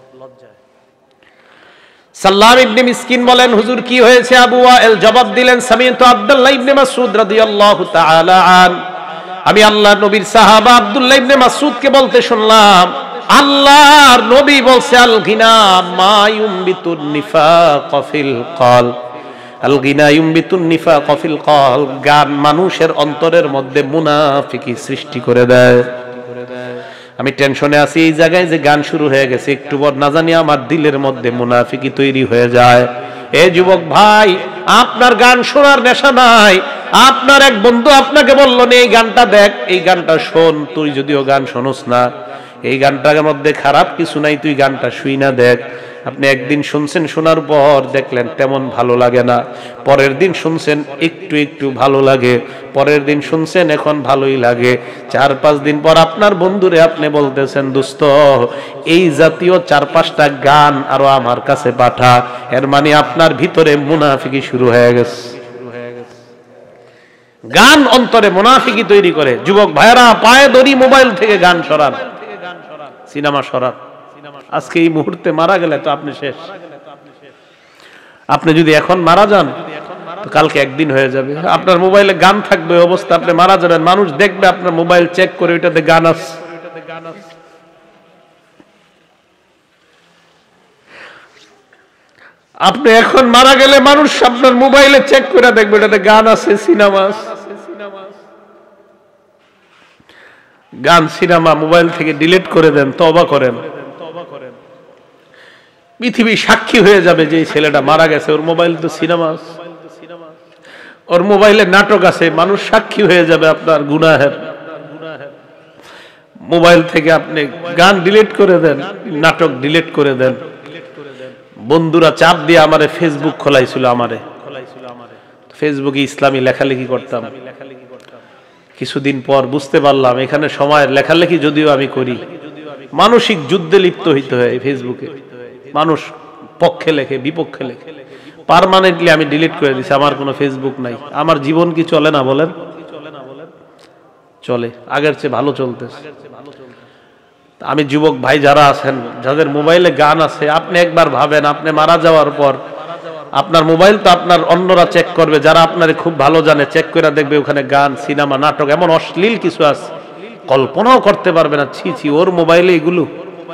সাল্লাম ইবনে মিসকিন বলেন হুজুর কি হয়েছে? আবু ওয়াইল জবাব দিলেন সামি'তু আব্দুল্লাহ ইবনে মাসউদ রাদিয়াল্লাহু তাআলা আন, আমি আল্লাহর নবীর সাহাবা আব্দুল্লাহ ইবনে মাসউদকে বলতে শুনলাম আল্লাহর নবী বলছে আল গিনা মা ইউমবিতুন নিফাক ফিল কলব, আল গিনা ইউমবিতুন নিফাক ফিল কলব, গান মানুষের অন্তরের মধ্যে মুনাফিকি সৃষ্টি করে দেয়। আমি টেনশনে আছি এই জায়গায় যে গান শুরু হয়ে গেছে, একটু পর না জানি আমার দিলের মধ্যে মুনাফিকি তৈরি হয়ে যায়। এ যুবক ভাই, আপনার গান শোনার নেশা নাই, আপনার এক বন্ধু আপনাকে বলল না এই গানটা দেখ, এই গানটা শোন, তুই যদিও গান শোনস না, এই গানটার মধ্যে খারাপ কিছু নাই, তুই গানটা শুই না দেখ। আপনি একদিন শুনছেন, শোনার পর দেখলেন তেমন ভালো লাগে না, পরের দিন শুনছেন একটু একটু ভালো লাগে, পরের দিন শুনছেন এখন ভালোই লাগে, চার পাঁচ দিন পর আপনার বন্ধুরে আপনি বলতেছেন দোস্ত এই জাতীয় চার পাঁচটা গান আরো আমার কাছে পাঠা। এর মানে আপনার ভিতরে মুনাফিকি শুরু হয়ে গেছে। গান অন্তরে মুনাফিকি তৈরি করে। যুবক ভাইরা পায়ে দড়ি মোবাইল থেকে গান সরান, সিনেমা সরান। আজকে এই মুহূর্তে মারা গেলে তো আপনি শেষ। আপনি যদি এখন মারা যান তো কালকে একদিন হয়ে যাবে। আপনার মোবাইলে গান থাকবে, অবস্থা আপনি মারা যাবেন, মানুষ দেখবে আপনার মোবাইল চেক করে ওইটাতে গান আছে। আপনি এখন মারা গেলে মানুষ আপনার মোবাইলে চেক করে দেখবে ওটাতে গান আছে, সিনেমা আছে। গান সিনেমা মোবাইল থেকে ডিলিট করে দেন, তওবা করেন। পৃথিবী সাক্ষী হয়ে যাবে যে এই ছেলেটা মারা গেছে, ওর মোবাইল তো সিনেমা আছে, ওর মোবাইলে নাটক আছে, মানুষ সাক্ষী হয়ে যাবে আপনার গুনাহের। মোবাইল থেকে আপনি গান ডিলিট করে দেন, নাটক ডিলিট করে দেন। বন্ধুরা চাপ দিয়ে আমারে ফেসবুক খোলাইছিল, আমারে ফেসবুকে ইসলামী লেখালেখি করতাম। কিছুদিন পর বুঝতে পারলাম এখানে সময়ের লেখালেখি যদিও আমি করি, মানসিক যুদ্ধে লিপ্ত হইতে হয় ফেসবুকে। মানুষ পক্ষে লেখে, বিপক্ষে লেখে। পার্মানেন্টলি আমি ডিলিট করে দিছি, আমার কোনো ফেসবুক নাই। আমার জীবন কি চলে না বলেন? চলে, আগের চেয়ে ভালো চলতেছে। আমি যুবক ভাই যারা আছেন, যাদের মোবাইলে গান আছে, আপনি একবার ভাবেন আপনি মারা যাওয়ার পর আপনার মোবাইল তো আপনার অন্যরা চেক করবে, যারা আপনারে খুব ভালো জানে, চেক করে দেখবে ওখানে গান, সিনেমা, নাটক, এমন অশ্লীল কিছু আছে কল্পনাও করতে পারবে না। ছি ছি, ওর মোবাইলে এগুলো,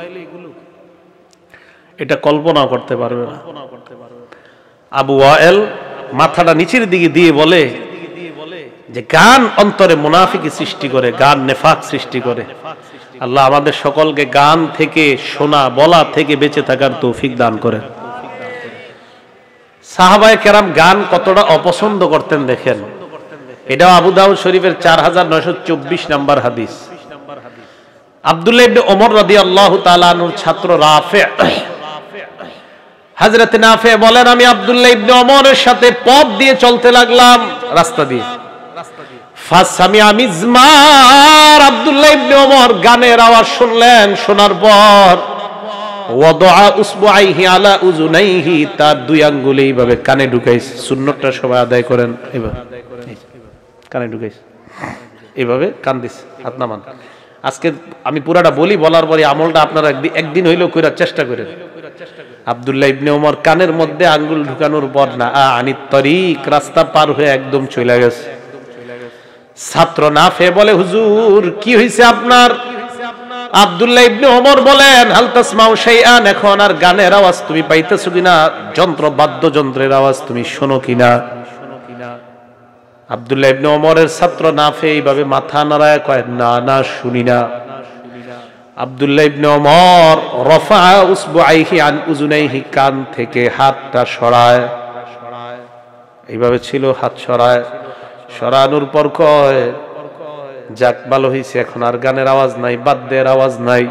এটা কল্পনাও করতে পারবে না। আবু ওয়াইল মাথাটা নিচের দিকে দিয়ে বলে যে গান অন্তরে মুনাফিকি সৃষ্টি করে, গান নেফাক সৃষ্টি করে। আল্লাহ আমাদের সকলকে গান থেকে, শোনা বলা থেকে বেঁচে থাকার তৌফিক দান করেন। সাহাবায়ে কেরাম গান কতটা অপছন্দ করতেন দেখেন। এটাও আবু দাউদ শরীফের চার হাজার নয়শো চব্বিশ নম্বর হাদিস। আব্দুল্লাহ ইবনে ওমর রাদিয়াল্লাহু তাআলা আনহুর ছাত্র রাফি, হযরত নাফি বলেন, আমি আব্দুল্লাহ ইবনে ওমরের সাথে পথ দিয়ে চলতে লাগলাম, রাস্তা দিয়ে। ফাসামিআ মিজমার, আব্দুল্লাহ ইবনে ওমর গানের আওয়াজ শুনলেন। শোনার পর ওয়াদা উসবুআইহি আলা উযুনাইহি, তার দুই আঙ্গুল এইভাবে কানে ঢুকাইছে। সুন্নতটা সবাই আদায় করেন, এইভাবে কানে ঢুকাইছে, এইভাবে কান দিছে, হাত নামান। আজকে আমি পুরাটা বলি, বলার পরে আমলটা আপনারা একদিন হইলেও করার চেষ্টা করেন। আব্দুল্লাহ ইবনে ওমর কানের মধ্যে আঙ্গুল ঢুকানোর পর না আনিত তরিক, রাস্তা পার হয়ে একদম চলে গেছে। ছাত্র নাফে বলে, হুজুর কি হয়েছে আপনার? আব্দুল্লাহ ইবনে ওমর বলেন, হাল তাসমাউ শাইআন, এখন আর গানের আওয়াজ তুমি পাইতেছো কিনা? যন্ত্র বাদ্যযন্ত্রের আওয়াজ তুমি শোনো কিনা? আব্দুল্লাহ ইবনে ওমরের ছাত্র নাফে এইভাবে মাথা নাড়ায় কয়, না না শুনি না। আব্দুল্লাহ ইবনে ওমর রফা উসবুআইহি আন উযুনাইহি, কান থেকে হাতটা সরায়, এইভাবে ছিল, হাত সরায়। সরানোর পর কয়, যাক ভালো হইছে, এখন আর গানের আওয়াজ নাই, বাদ্যের আওয়াজ নাই।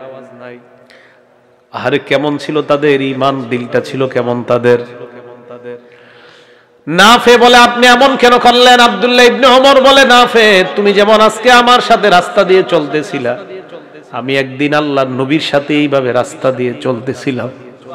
আরে কেমন ছিল তাদের ঈমান, দিলটা ছিল কেমন তাদের। নাফে বলে, আপনি এমন কেন করলেন? আব্দুল্লাহ ইবনে ওমর বলে, নাফে তুমি যেমন আজকে আমার সাথে রাস্তা দিয়ে চলতেছিলা, আমি একদিন আল্লাহর নবীর সাথে এইভাবে রাস্তা দিয়ে চলতেছিলাম।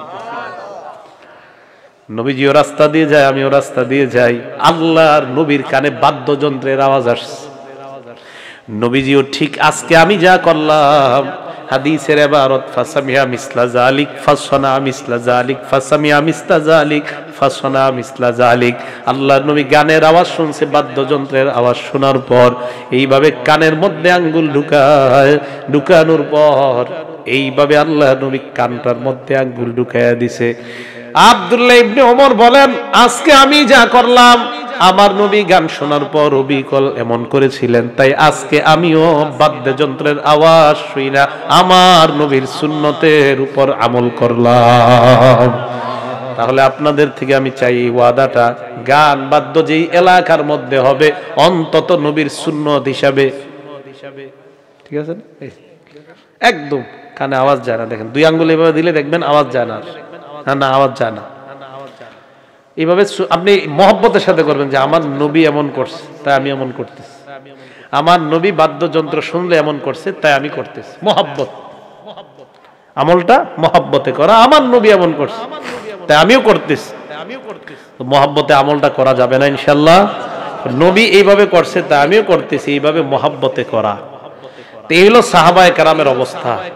নবীজিও রাস্তা দিয়ে যায়, আমিও রাস্তা দিয়ে যাই। আল্লাহর নবীর কানে বাদ্যযন্ত্রের আওয়াজ আসছে। নবীজিও ঠিক আজকে আমি যা করলাম, হাদিসের ইবারত ফাসামিয়া মিসলা জালিক ফাসনা মিসলা জালিক ফাসামিয়া মিসলা জালিক ফাসনা মিসলা জালিক। আল্লাহর নবী গানের আওয়াজ শুনছে, বাদ্যযন্ত্রের আওয়াজ শোনার পর এইভাবে কানের মধ্যে আঙ্গুল ঢুকায়, ঢুকানোর পর এইভাবে আল্লাহর নবী কানটার মধ্যে আঙ্গুল ঢুকায়া দিছে। আব্দুল্লাহ ইবনে ওমর বলেন, আজকে আমি যা করলাম, আমার নবী গান শোনার পর অবিকল এমন করেছিলেন, তাই আজকে আমিও বাদ্যযন্ত্রের আওয়াজ শুই না, আমার নবীর সুন্নতের উপর আমল করলাম। তাহলে আপনাদের থেকে আমি চাই ওয়াদাটা, গান বাদ্য যেই এলাকার মধ্যে হবে অন্তত নবীর সুন্নত হিসাবে, ঠিক আছে? একদম কানে আওয়াজ যায় না। দেখেন দুই আঙ্গুল এভাবে দিলে দেখবেন আওয়াজ যায় না, না না আওয়াজ যায় না। এইভাবে আপনি মহব্বতের সাথে করবেন যে আমার নবী এমন করছে তাই আমি এমন করতেছি, আমার নবী বাদ্যযন্ত্র শুনলে এমন করছে তাই আমি করতেছি। মহব্বত, আমলটা মহব্বতে করা, আমার নবী এমন করছে তাই আমিও করতেছি। মহব্বতে আমলটা করা যাবে না ইনশাআল্লাহ। নবী এইভাবে করছে তাই আমিও করতেছি, এইভাবে মহব্বতে করা। এই হলো সাহাবায়ে কেরামের অবস্থা।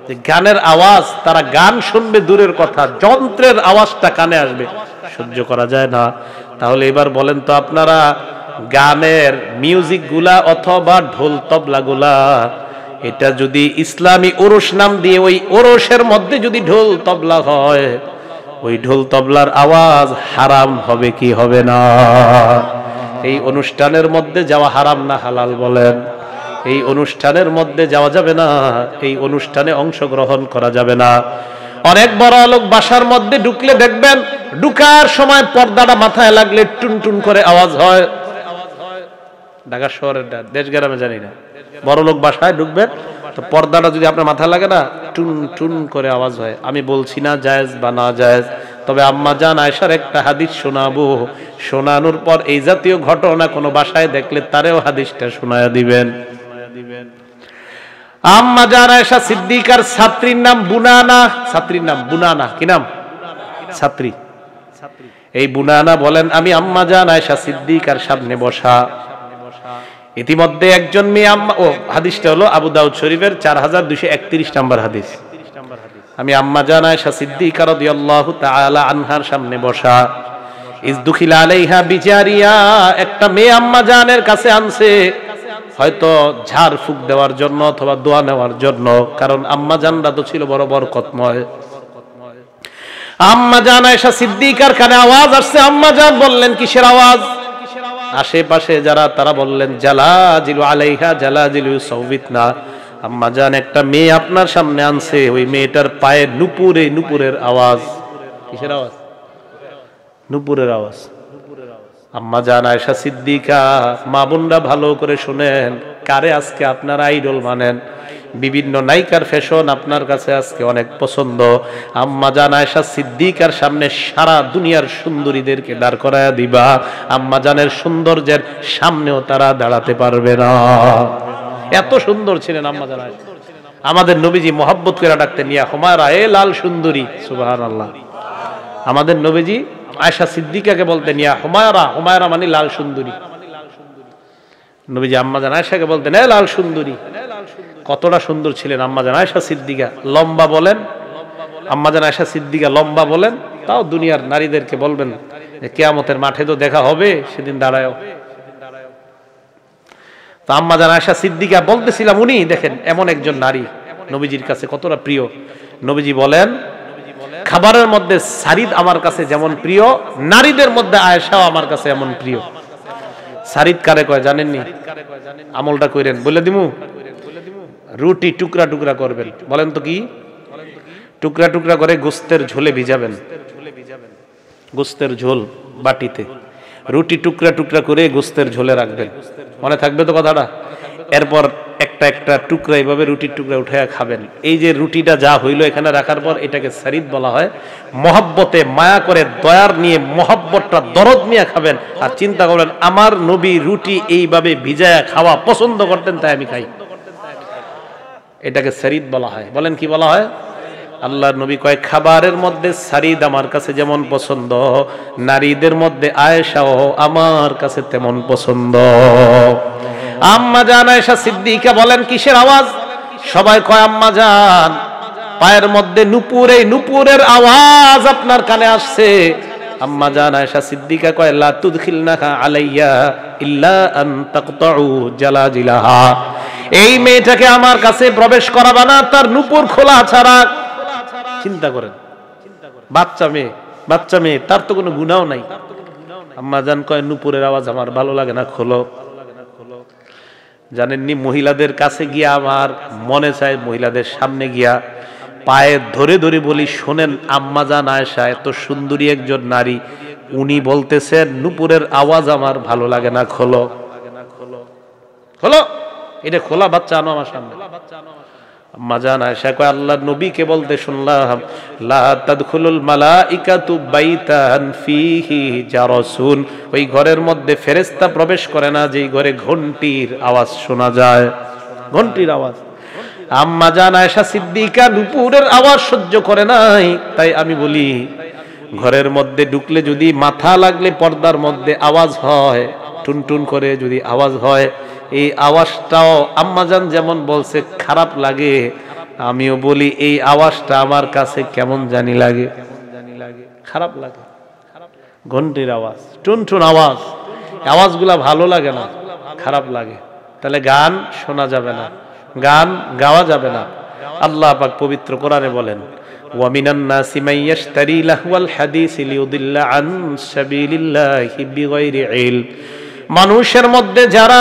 যে গানের আওয়াজ, তারা গান শুনবে দূরের কথা, যন্ত্রের আওয়াজটা কানে আসবে, সহ্য করা যায় না। তাহলে এবার বলেন তো আপনারা, গানের মিউজিক গুলা অথবা ঢোল তবলা গুলা, এটা যদি ইসলামী ওরস নাম দিয়ে ওই ওরসের মধ্যে যদি ঢোল তবলা হয়, ওই ঢোল তবলার আওয়াজ হারাম হবে কি হবে না? এই অনুষ্ঠানের মধ্যে যাওয়া হারাম না হালাল বলেন? এই অনুষ্ঠানের মধ্যে যাওয়া যাবে না, এই অনুষ্ঠানে অংশগ্রহণ করা যাবে না। অনেক বড় লোক বাসার মধ্যে ঢুকলে দেখবেন, ঢুকার সময় পর্দাটা মাথায় লাগলে টুন টুন করে আওয়াজ হয়। ঢাকা শহরের দেশ গ্রামে জানি না, বড় লোক বাসায় ঢুকবেন তো পর্দাটা যদি আপনার মাথায় লাগে না, টুন টুন করে আওয়াজ হয়। আমি বলছি না জায়েজ বা না জায়েজ, তবে আম্মা জান আয়েশার একটা হাদিস শোনাবো, শোনানোর পর এই জাতীয় ঘটনা কোনো বাসায় দেখলে তারেও হাদিসটা শোনায়া দিবেন। আম্মা জান আয়েশা সিদ্দিকার ছাত্রীর নাম বুনানা, ছাত্রীর নাম বুনানা। কি নাম? ছাত্রী। এই বুনানা বলেন, আমি আম্মা জান আয়েশা সিদ্দিকার সামনে বসা, ইতিমধ্যে একজন মেয়ে আম্মা, ও হাদিসটা হলো আবু দাউদ শরীফের চার হাজার দুইশো একত্রিশ নম্বর হাদিস। আমি আম্মা জান আয়েশা সিদ্দিকা রাদিয়াল্লাহু তাআলা আনহার সামনে বসা, ইজ দুখিলা আলাইহা বিজারিয়া, একটা মেয়ে আম্মা জানের কাছে আনছে, হয়তো ঝাড় ফুক দেওয়ার জন্য অথবা দোয়া নেওয়ার জন্য, কারণ আম্মা জানরা তো ছিল বড় বরকতময়। আম্মা জান আয়েশা সিদ্দিকার কানে আওয়াজ আসছে, আম্মা জান বললেন কিসের আওয়াজ? আশেপাশে যারা তারা বললেন জালাজিলু আলাইহা জালাজিলু সাউবিতনা, আম্মা জান একটা মেয়ে আপনার সামনে আনছে, ওই মেয়েটার পায়ে নুপুরে নুপুরের আওয়াজ। কিসের আওয়াজ? নুপুরের আওয়াজ। আম্মা জান আয়েশা সিদ্দিকা, মা বোনরা ভালো করে শুনেন, কারে আজকে আপনারা আইডল মানেন? বিভিন্ন নায়িকার ফ্যাশন আপনার কাছে আজকে অনেক পছন্দ। আম্মা জান আয়েশা সিদ্দিকার সামনে সারা দুনিয়ার সুন্দরীদেরকে দাঁড় করায়া দিবা, আম্মা জানের সৌন্দর্যের সামনেও তারা দাঁড়াতে পারবে না। এত সুন্দর ছিলেন আম্মা জান আয়েশা। আমাদের নবীজি মোহাব্বত করে ডাকতেন, ইয়া হুমায়রা, এ লাল সুন্দরী। সুবহানাল্লাহ। আমাদের নবীজি আয়েশা সিদ্দিকাকে বলতেন ইয়া হুমায়রা, হুমায়রা মানে লাল সুন্দরী। নবীজি আম্মা জান আয়েশাকে বলতেন এ লাল সুন্দরী। কতটা সুন্দর ছিলেন আম্মা জান আয়েশা সিদ্দিকা। লম্বা বলেন, আম্মা জান আয়েশা সিদ্দিকা লম্বা বলেন, তাও দুনিয়ার নারীদেরকে বলবেন যে কিয়ামতের মাঠে তো দেখা হবে, সেদিন দাঁড়ায়ও। তো আম্মা জান আয়েশা সিদ্দিকা বলতেছিলাম, উনি দেখেন এমন একজন নারী নবীজির কাছে কতটা প্রিয়। নবীজি বলেন, খাবারের মধ্যে সারিদ আমার কাছে যেমন প্রিয়, নারীদের মধ্যে আয়েশাও আমার কাছে এমন প্রিয়। সারিদ কারে কয় জানেননি? আমলটা কইরেন, বলে দিমু। রুটি টুকরা টুকরা করবেন, বলেন তো কি? টুকরা টুকরা করে গোস্তের ঝোলে ভিজাবেন, গোস্তের ঝোল বাটিতে, রুটি টুকরা টুকরা করে গোস্তের ঝোলে রাখবেন। মনে থাকবে তো কথাটা? এরপর একটা একটা টুকরা এইভাবে রুটির টুকরা উঠাইয়া খাবেন। এই যে রুটিটা যা হইলো এখানে রাখার পর, এটাকে সারিদ বলা হয়। মহব্বতে মায়া করে দয়ার নিয়ে মহব্বতটা দরদ নিয়ে খাবেন, আর চিন্তা করবেন আমার নবী রুটি এইভাবে ভিজায়া খাওয়া পছন্দ করতেন, তাই আমি খাই। এটাকে সারিদ বলা হয়। বলেন কি বলা হয়? আল্লাহর নবী কয়, খাবারের মধ্যে সারিদ আমার কাছে যেমন পছন্দ, নারীদের মধ্যে আয়েশাও আমার কাছে তেমন পছন্দ। আম্মা জান আয়েশা সিদ্দিকা বলেন কিসের আওয়াজ? সবাই কয় আম্মা জান পায়ের মধ্যে নুপুর, এই নুপুরের আওয়াজ আপনার কানে আসছে। আম্মা জান আয়েশা সিদ্দিকা কয় লা তুদখিলনাহা আলাইয়া ইল্লা আন তাকতাউ জালাজিলাহা, এই মেয়েটাকে আমার কাছে প্রবেশ করাবা না তার নুপুর খোলা ছাড়া। চিন্তা করেন, বাচ্চা মেয়ে, বাচ্চা মেয়ে, তার তো কোনো গুনাহ নাই। আম্মা জান কয় নুপুরের আওয়াজ আমার ভালো লাগে না, খোলো। জানেননি, মহিলাদের কাছে গিয়া আমার মনে চায় মহিলাদের সামনে গিয়া পায়ে ধরে ধরে বলি, শোনেন আম্মা জান আয়েশা এত সুন্দরী একজন নারী, উনি বলতেছেন নুপুরের আওয়াজ আমার ভালো লাগে না, খোলো খোলো। এটা খোলা বাচ্চা আনো আমার সামনে। আম্মা জান আয়েশা কয় আল্লাহর নবীকে বলতে শুনলাম, লা তাদখুলুল মালাইকাতু বাইতান ফিহি জারাসুন, ওই ঘরের মধ্যে ফেরেশতা প্রবেশ করে না যেই ঘরে ঘন্টির আওয়াজ শোনা যায়, ঘন্টির আওয়াজ। আম্মা জান আয়েশা সিদ্দিকা নুপুরের আওয়াজ সহ্য করে নাই, তাই আমি বলি ঘরের মধ্যে ঢুকলে যদি মাথা লাগলে পর্দার মধ্যে আওয়াজ হয়, টুনটুন করে যদি আওয়াজ হয়, এই আওয়াজটাও আম্মাজান যেমন বলছে খারাপ লাগে, আমিও বলি এই আওয়াজটা আমার কাছে কেমন জানি লাগে, খারাপ লাগে। ঘন্টির আওয়াজ, টুনটুন আওয়াজ, আওয়াজগুলা ভালো লাগে না, খারাপ লাগে। তাহলে গান শোনা যাবে না, গান গাওয়া যাবে না। আল্লাহ পাক পবিত্র কোরআনে বলেন, ওয়া মিনান নাসি মান ইয়াশতারি লাহওয়াল হাদিস লিয়ুদিল্লা আন সাবিলিল্লাহি বিগাইরি ইলম। মানুষের মধ্যে যারা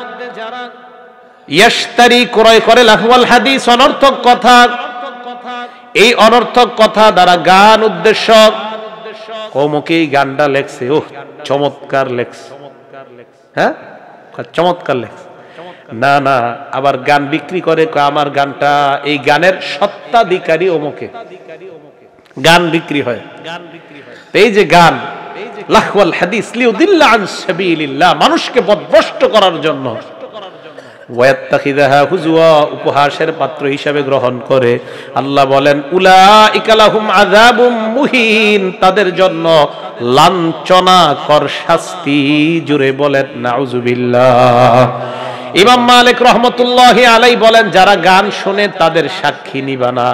ইয়াশতারি ক্রয় করে লাহওয়াল হাদিস, অনর্থক কথা, এই অনর্থক কথা দ্বারা গান উদ্দেশ্য, কৌমুকি গানটা লেখছে, ওহ চমৎকার লেখছে, হ্যাঁ চমৎকার লেখছে, না না, আবার গান বিক্রি করে, আমার গানটা, এই গানের সত্ত্বাধিকারী অমুকে, গান বিক্রি হয়। এই যে গান, লাহওয়াল হাদিস লিয়ুদিল্লা আন সাবিলিল্লাহ, মানুষকে পথভ্রষ্ট করার জন্য, ওয়াত্তাখিযাহা হুজুয়া, উপহাসের পাত্র হিসাবে গ্রহণ করে। আল্লাহ বলেন, উলাইকা লাহুম আযাবুম মুহিন, তাদের জন্য লাঞ্ছনাকর শাস্তি। জুড়ে বলেন নাউযুবিল্লাহ। ইমাম মালিক রহমতুল্লাহি আলাইহি বলেন, যারা গান শুনে তাদের সাক্ষী নিবা না,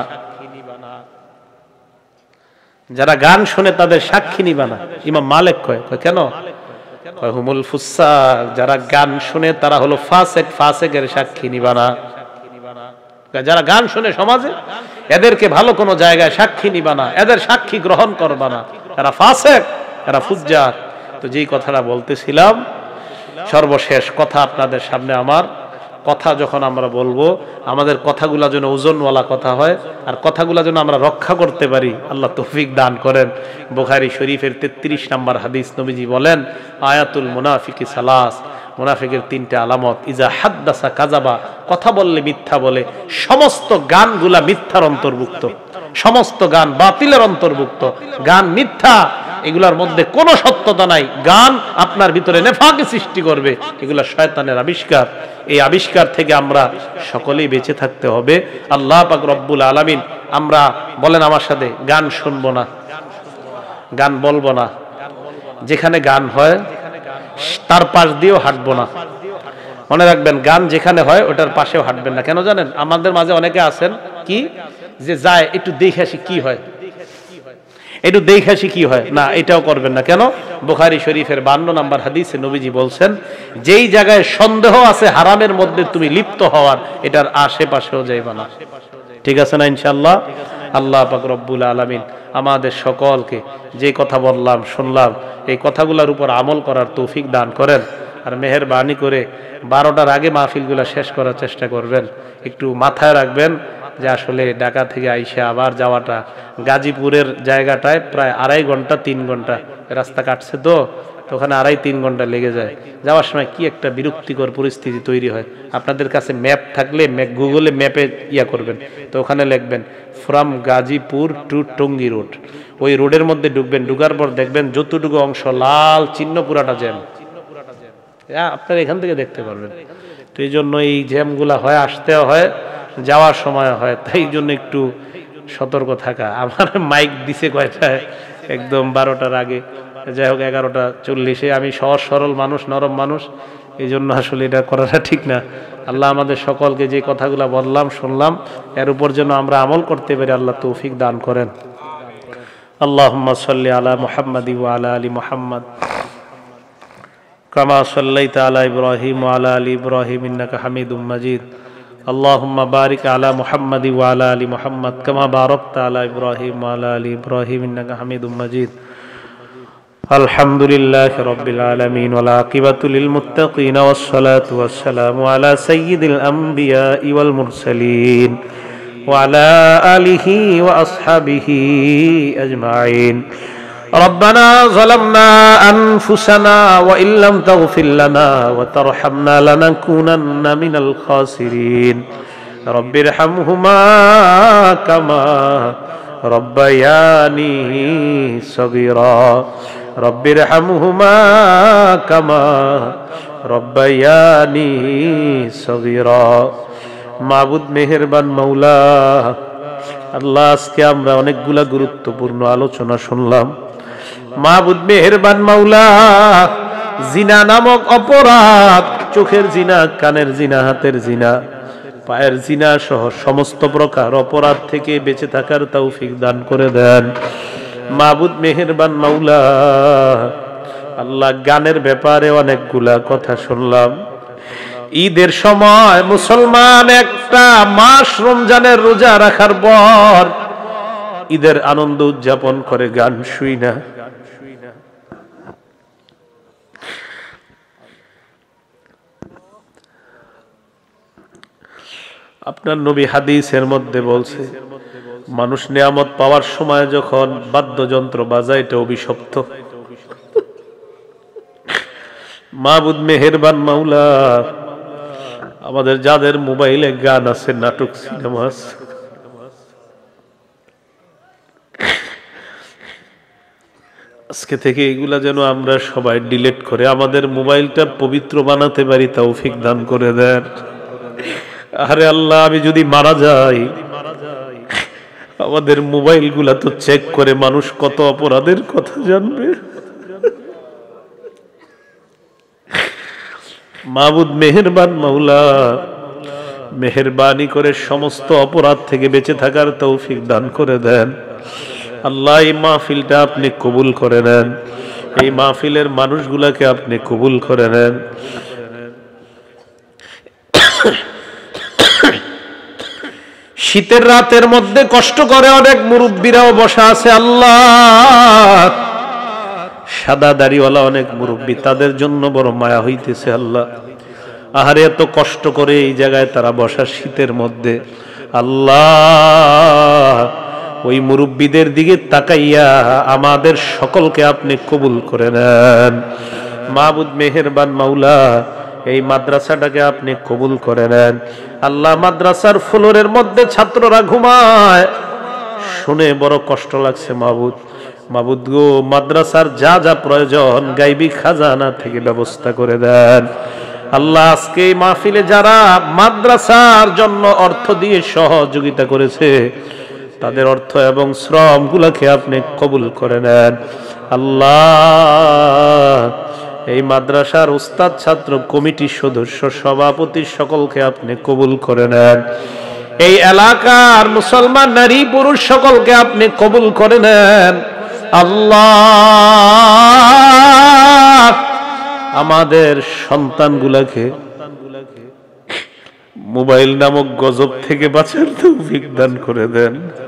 যারা গান শুনে তাদের সাক্ষী নিবা না। ইমাম মালিক কয়, কেন? হুমুল ফুসাক, যারা গান শুনে তারা হলো ফাসেক, ফাসেকের সাক্ষী নিবা না। যারা গান শুনে সমাজে, এদেরকে ভালো কোনো জায়গায় সাক্ষী নিবা না, এদের সাক্ষী গ্রহণ করবা না, এরা ফাসেক, এরা ফুজ্জার। তো যেই কথাটা বলতেছিলাম, সর্বশেষ কথা আপনাদের সামনে আমার কথা, যখন আমরা বলবো আমাদের কথাগুলা যেন ওজনওয়ালা কথা হয়, আর কথাগুলা যেন আমরা রক্ষা করতে পারি, আল্লাহ তৌফিক দান করেন। বুখারী শরীফের তেত্রিশ নম্বর হাদিস, নবীজি বলেন, আয়াতুল মুনাফিকি সালাস, মুনাফিকের তিনটা আলামত, ইজা হাদ্দাসা কাযাবা, কথা বললে মিথ্যা বলে। সমস্ত গানগুলা মিথ্যার অন্তর্ভুক্ত, সমস্ত গান বাতিলের অন্তর্ভুক্ত, গান মিথ্যা, এগুলার মধ্যে কোনো সত্যতা নাই। গান আপনার ভিতরে নেফাকে সৃষ্টি করবে, এগুলা শয়তানের আবিষ্কার। এই আবিষ্কার থেকে আমরা সকলেই বেঁচে থাকতে হবে। আল্লাহ পাক রব্বুল আলামিন, আমরা বলেন আমার সাথে, গান শুনবো না, গান বলবো না, যেখানে গান হয় তার পাশ দিয়েও হাঁটবো না। মনে রাখবেন, গান যেখানে হয় ওটার পাশেও হাঁটবেন না। কেন জানেন? আমাদের মাঝে অনেকে আছেন কি, যে যায় একটু দেখে আসি কি হয়, একটু দেখে আসি কি হয়, না এটাও করবেন না। কেন? বুখারী শরীফের বান্ন নম্বর হাদিসে নবীজি বলছেন, যেই জায়গায় সন্দেহ আছে হারামের মধ্যে তুমি লিপ্ত হওয়ার, এটার আশেপাশেও যাইবা না। ঠিক আছে না ইনশাআল্লাহ? আল্লাহ পাক রব্বুল আলামিন আমাদের সকলকে যে কথা বললাম শুনলাম, এই কথাগুলোর উপর আমল করার তৌফিক দান করেন। আর মেহেরবানি করে বারোটার আগে মাহফিলগুলো শেষ করার চেষ্টা করবেন। একটু মাথায় রাখবেন যে আসলে ঢাকা থেকে আইসা আবার যাওয়াটা, গাজীপুরের জায়গাটায় প্রায় আড়াই ঘন্টা তিন ঘন্টা রাস্তা কাটছে, তো ওখানে আড়াই তিন ঘন্টা লেগে যায়। যাওয়ার সময় কি একটা বিরক্তিকর পরিস্থিতি তৈরি হয়। আপনাদের কাছে ম্যাপ থাকলে গুগলে ম্যাপে ইয়া করবেন, তো ওখানে লিখবেন from Gazipur to Tongi road, ওই রোডের মধ্যে ঢুকবেন, ঢুকার পর দেখবেন যতটুকু অংশ লাল চিহ্ন পুরাটা জ্যাম, আপনারা এখান থেকে দেখতে পারবেন। তো এই জন্য এই জ্যামগুলা হয়, আসতে হয়, যাওয়ার সময় হয়, তাই জন্য একটু সতর্ক থাকা। আমার মাইক দিছে কয়টায়? একদম বারোটার আগে, যাই হোক এগারোটা চল্লিশে। আমি সহজ সরল মানুষ, নরম মানুষ, এই জন্য আসলে এটা করাটা ঠিক না। আল্লাহ আমাদের সকলকে যে কথাগুলো বললাম শুনলাম, এর উপর যেন আমরা আমল করতে পারি, আল্লাহ তৌফিক দান করেন। আল্লাহুম্মা সাল্লি আলা মুহাম্মাদি ওয়া আলা আলি মুহাম্মাদ কামা সাল্লাইতা আলা ইব্রাহিম ওয়া আলা আলি ইব্রাহিম ইন্নাকা হামিদুম মাজিদ। আল্লাহুম্মা বারিক আলা মুহাম্মাদি ওয়া আলা আলি মুহাম্মাদ কামা বারাকতা আলা ইব্রাহিম ওয়া আলা আলি ইব্রাহিম ইন্নাকা হামিদুম মাজিদ। আলহামদুলিল্লাহি রাব্বিল আলামিন ওয়াল আকিবাতু লিল মুত্তাকিন ওয়াস সালাতু ওয়াস সালামু আলা সাইয়্যিদিল আমবিয়াই ওয়াল মুরসালিন ওয়া আলা আলিহি ওয়া আসহাবিহি আজমাইন। ربنا ظلمنا أنفسنا وإن لم تغفر لنا وترحمنا لنكونن من الخاسرين رب ارحمهما كما ربياني صغيرا رب ارحمهما كما ربياني صغيرا মাবুদ মেহেরবান মৌলা আল্লাহ, আজকে আমরা অনেকগুলা গুরুত্বপূর্ণ আলোচনা শুনলাম। মাবুদ মেহেরবান মাওলা, জিনা নামক অপরাধ, চোখের জিনা, কানের জিনা, হাতের জিনা, পায়ের জিনা সহ সমস্ত প্রকার অপরাধ থেকে বেঁচে থাকার তৌফিক দান করে দেন। মাবুদ মেহেরবান মাওলা, আল্লাহ গানের ব্যাপারে অনেকগুলা কথা শুনলাম। ঈদের সময় মুসলমান একটা মাস রমজানের রোজা রাখার পর ঈদের আনন্দ উদযাপন করে গান শুই না। আপনার নবী হাদিসের মধ্যে বলছে, মানুষ নিয়ামত পাওয়ার সময় যখন বাদ্যযন্ত্র বাজায় এটা অভিশপ্ত। মাবুদ মেহেরবান মাওলা, আমাদের যাদের মোবাইলে গান আছে, নাটক, সিনেমা আছে, আজকে থেকে এগুলা যেন আমরা সবাই ডিলিট করে আমাদের মোবাইলটা পবিত্র বানাতে পারি, তৌফিক দান করে দেন। আরে আল্লাহ, আমি যদি মারা যাই, আমাদের মোবাইল গুলা তো চেক করে মানুষ কত অপরাধের কথা জানবে। মাবুদ মেহেরবান মাওলা, মেহেরবানি করে সমস্ত অপরাধ থেকে বেঁচে থাকার তৌফিক দান করে দেন। আল্লাহ, এই মাহফিলটা আপনি কবুল করে নেন, এই মাহফিলের মানুষগুলাকে আপনি কবুল করে নেন। শীতের রাতের মধ্যে কষ্ট করে অনেক মুরব্বীরাও বসা আছে। আল্লাহ, সাদা দাড়িওয়ালা অনেক মুরব্বী, তাদের জন্য বড় মায়া হইতেছে। আল্লাহ, আহারে এত কষ্ট করে এই জায়গায় তারা বসা শীতের মধ্যে। আল্লাহ, ওই মুরব্বীদের দিকে তাকাইয়া আমাদের সকলকে আপনি কবুল করে নেন। মাবুদ মেহেরবান মাওলা, এই মাদ্রাসাটাকে আপনি কবুল করে নেন। আল্লাহ, মাদ্রাসার ফ্লোরের মধ্যে ছাত্ররা ঘুমায়, শুনে বড় কষ্ট লাগছে। মাবুদ মাবুদ গো, মাদ্রাসার যা যা প্রয়োজন গাইবী খাজানা থেকে ব্যবস্থা করে দেন। আল্লাহ, আজকে এই মাহফিলে যারা মাদ্রাসার জন্য অর্থ দিয়ে সহযোগিতা করেছে, তাদের অর্থ এবং শ্রম গুলাকে আপনি কবুল করে নেন। আল্লাহ, এই মাদ্রাসার উস্তাদ, ছাত্র কমিটি সদস্য, সভাপতি সকলকে আপনি কবুল করে নেন। এই এলাকার মুসলমান নারী পুরুষ সকলকে আপনি কবুল করে নেন। আল্লাহ, আমাদের সন্তানগুলাকে মোবাইল নামক গজব থেকে বাঁচার তৌফিক দান করে দেন।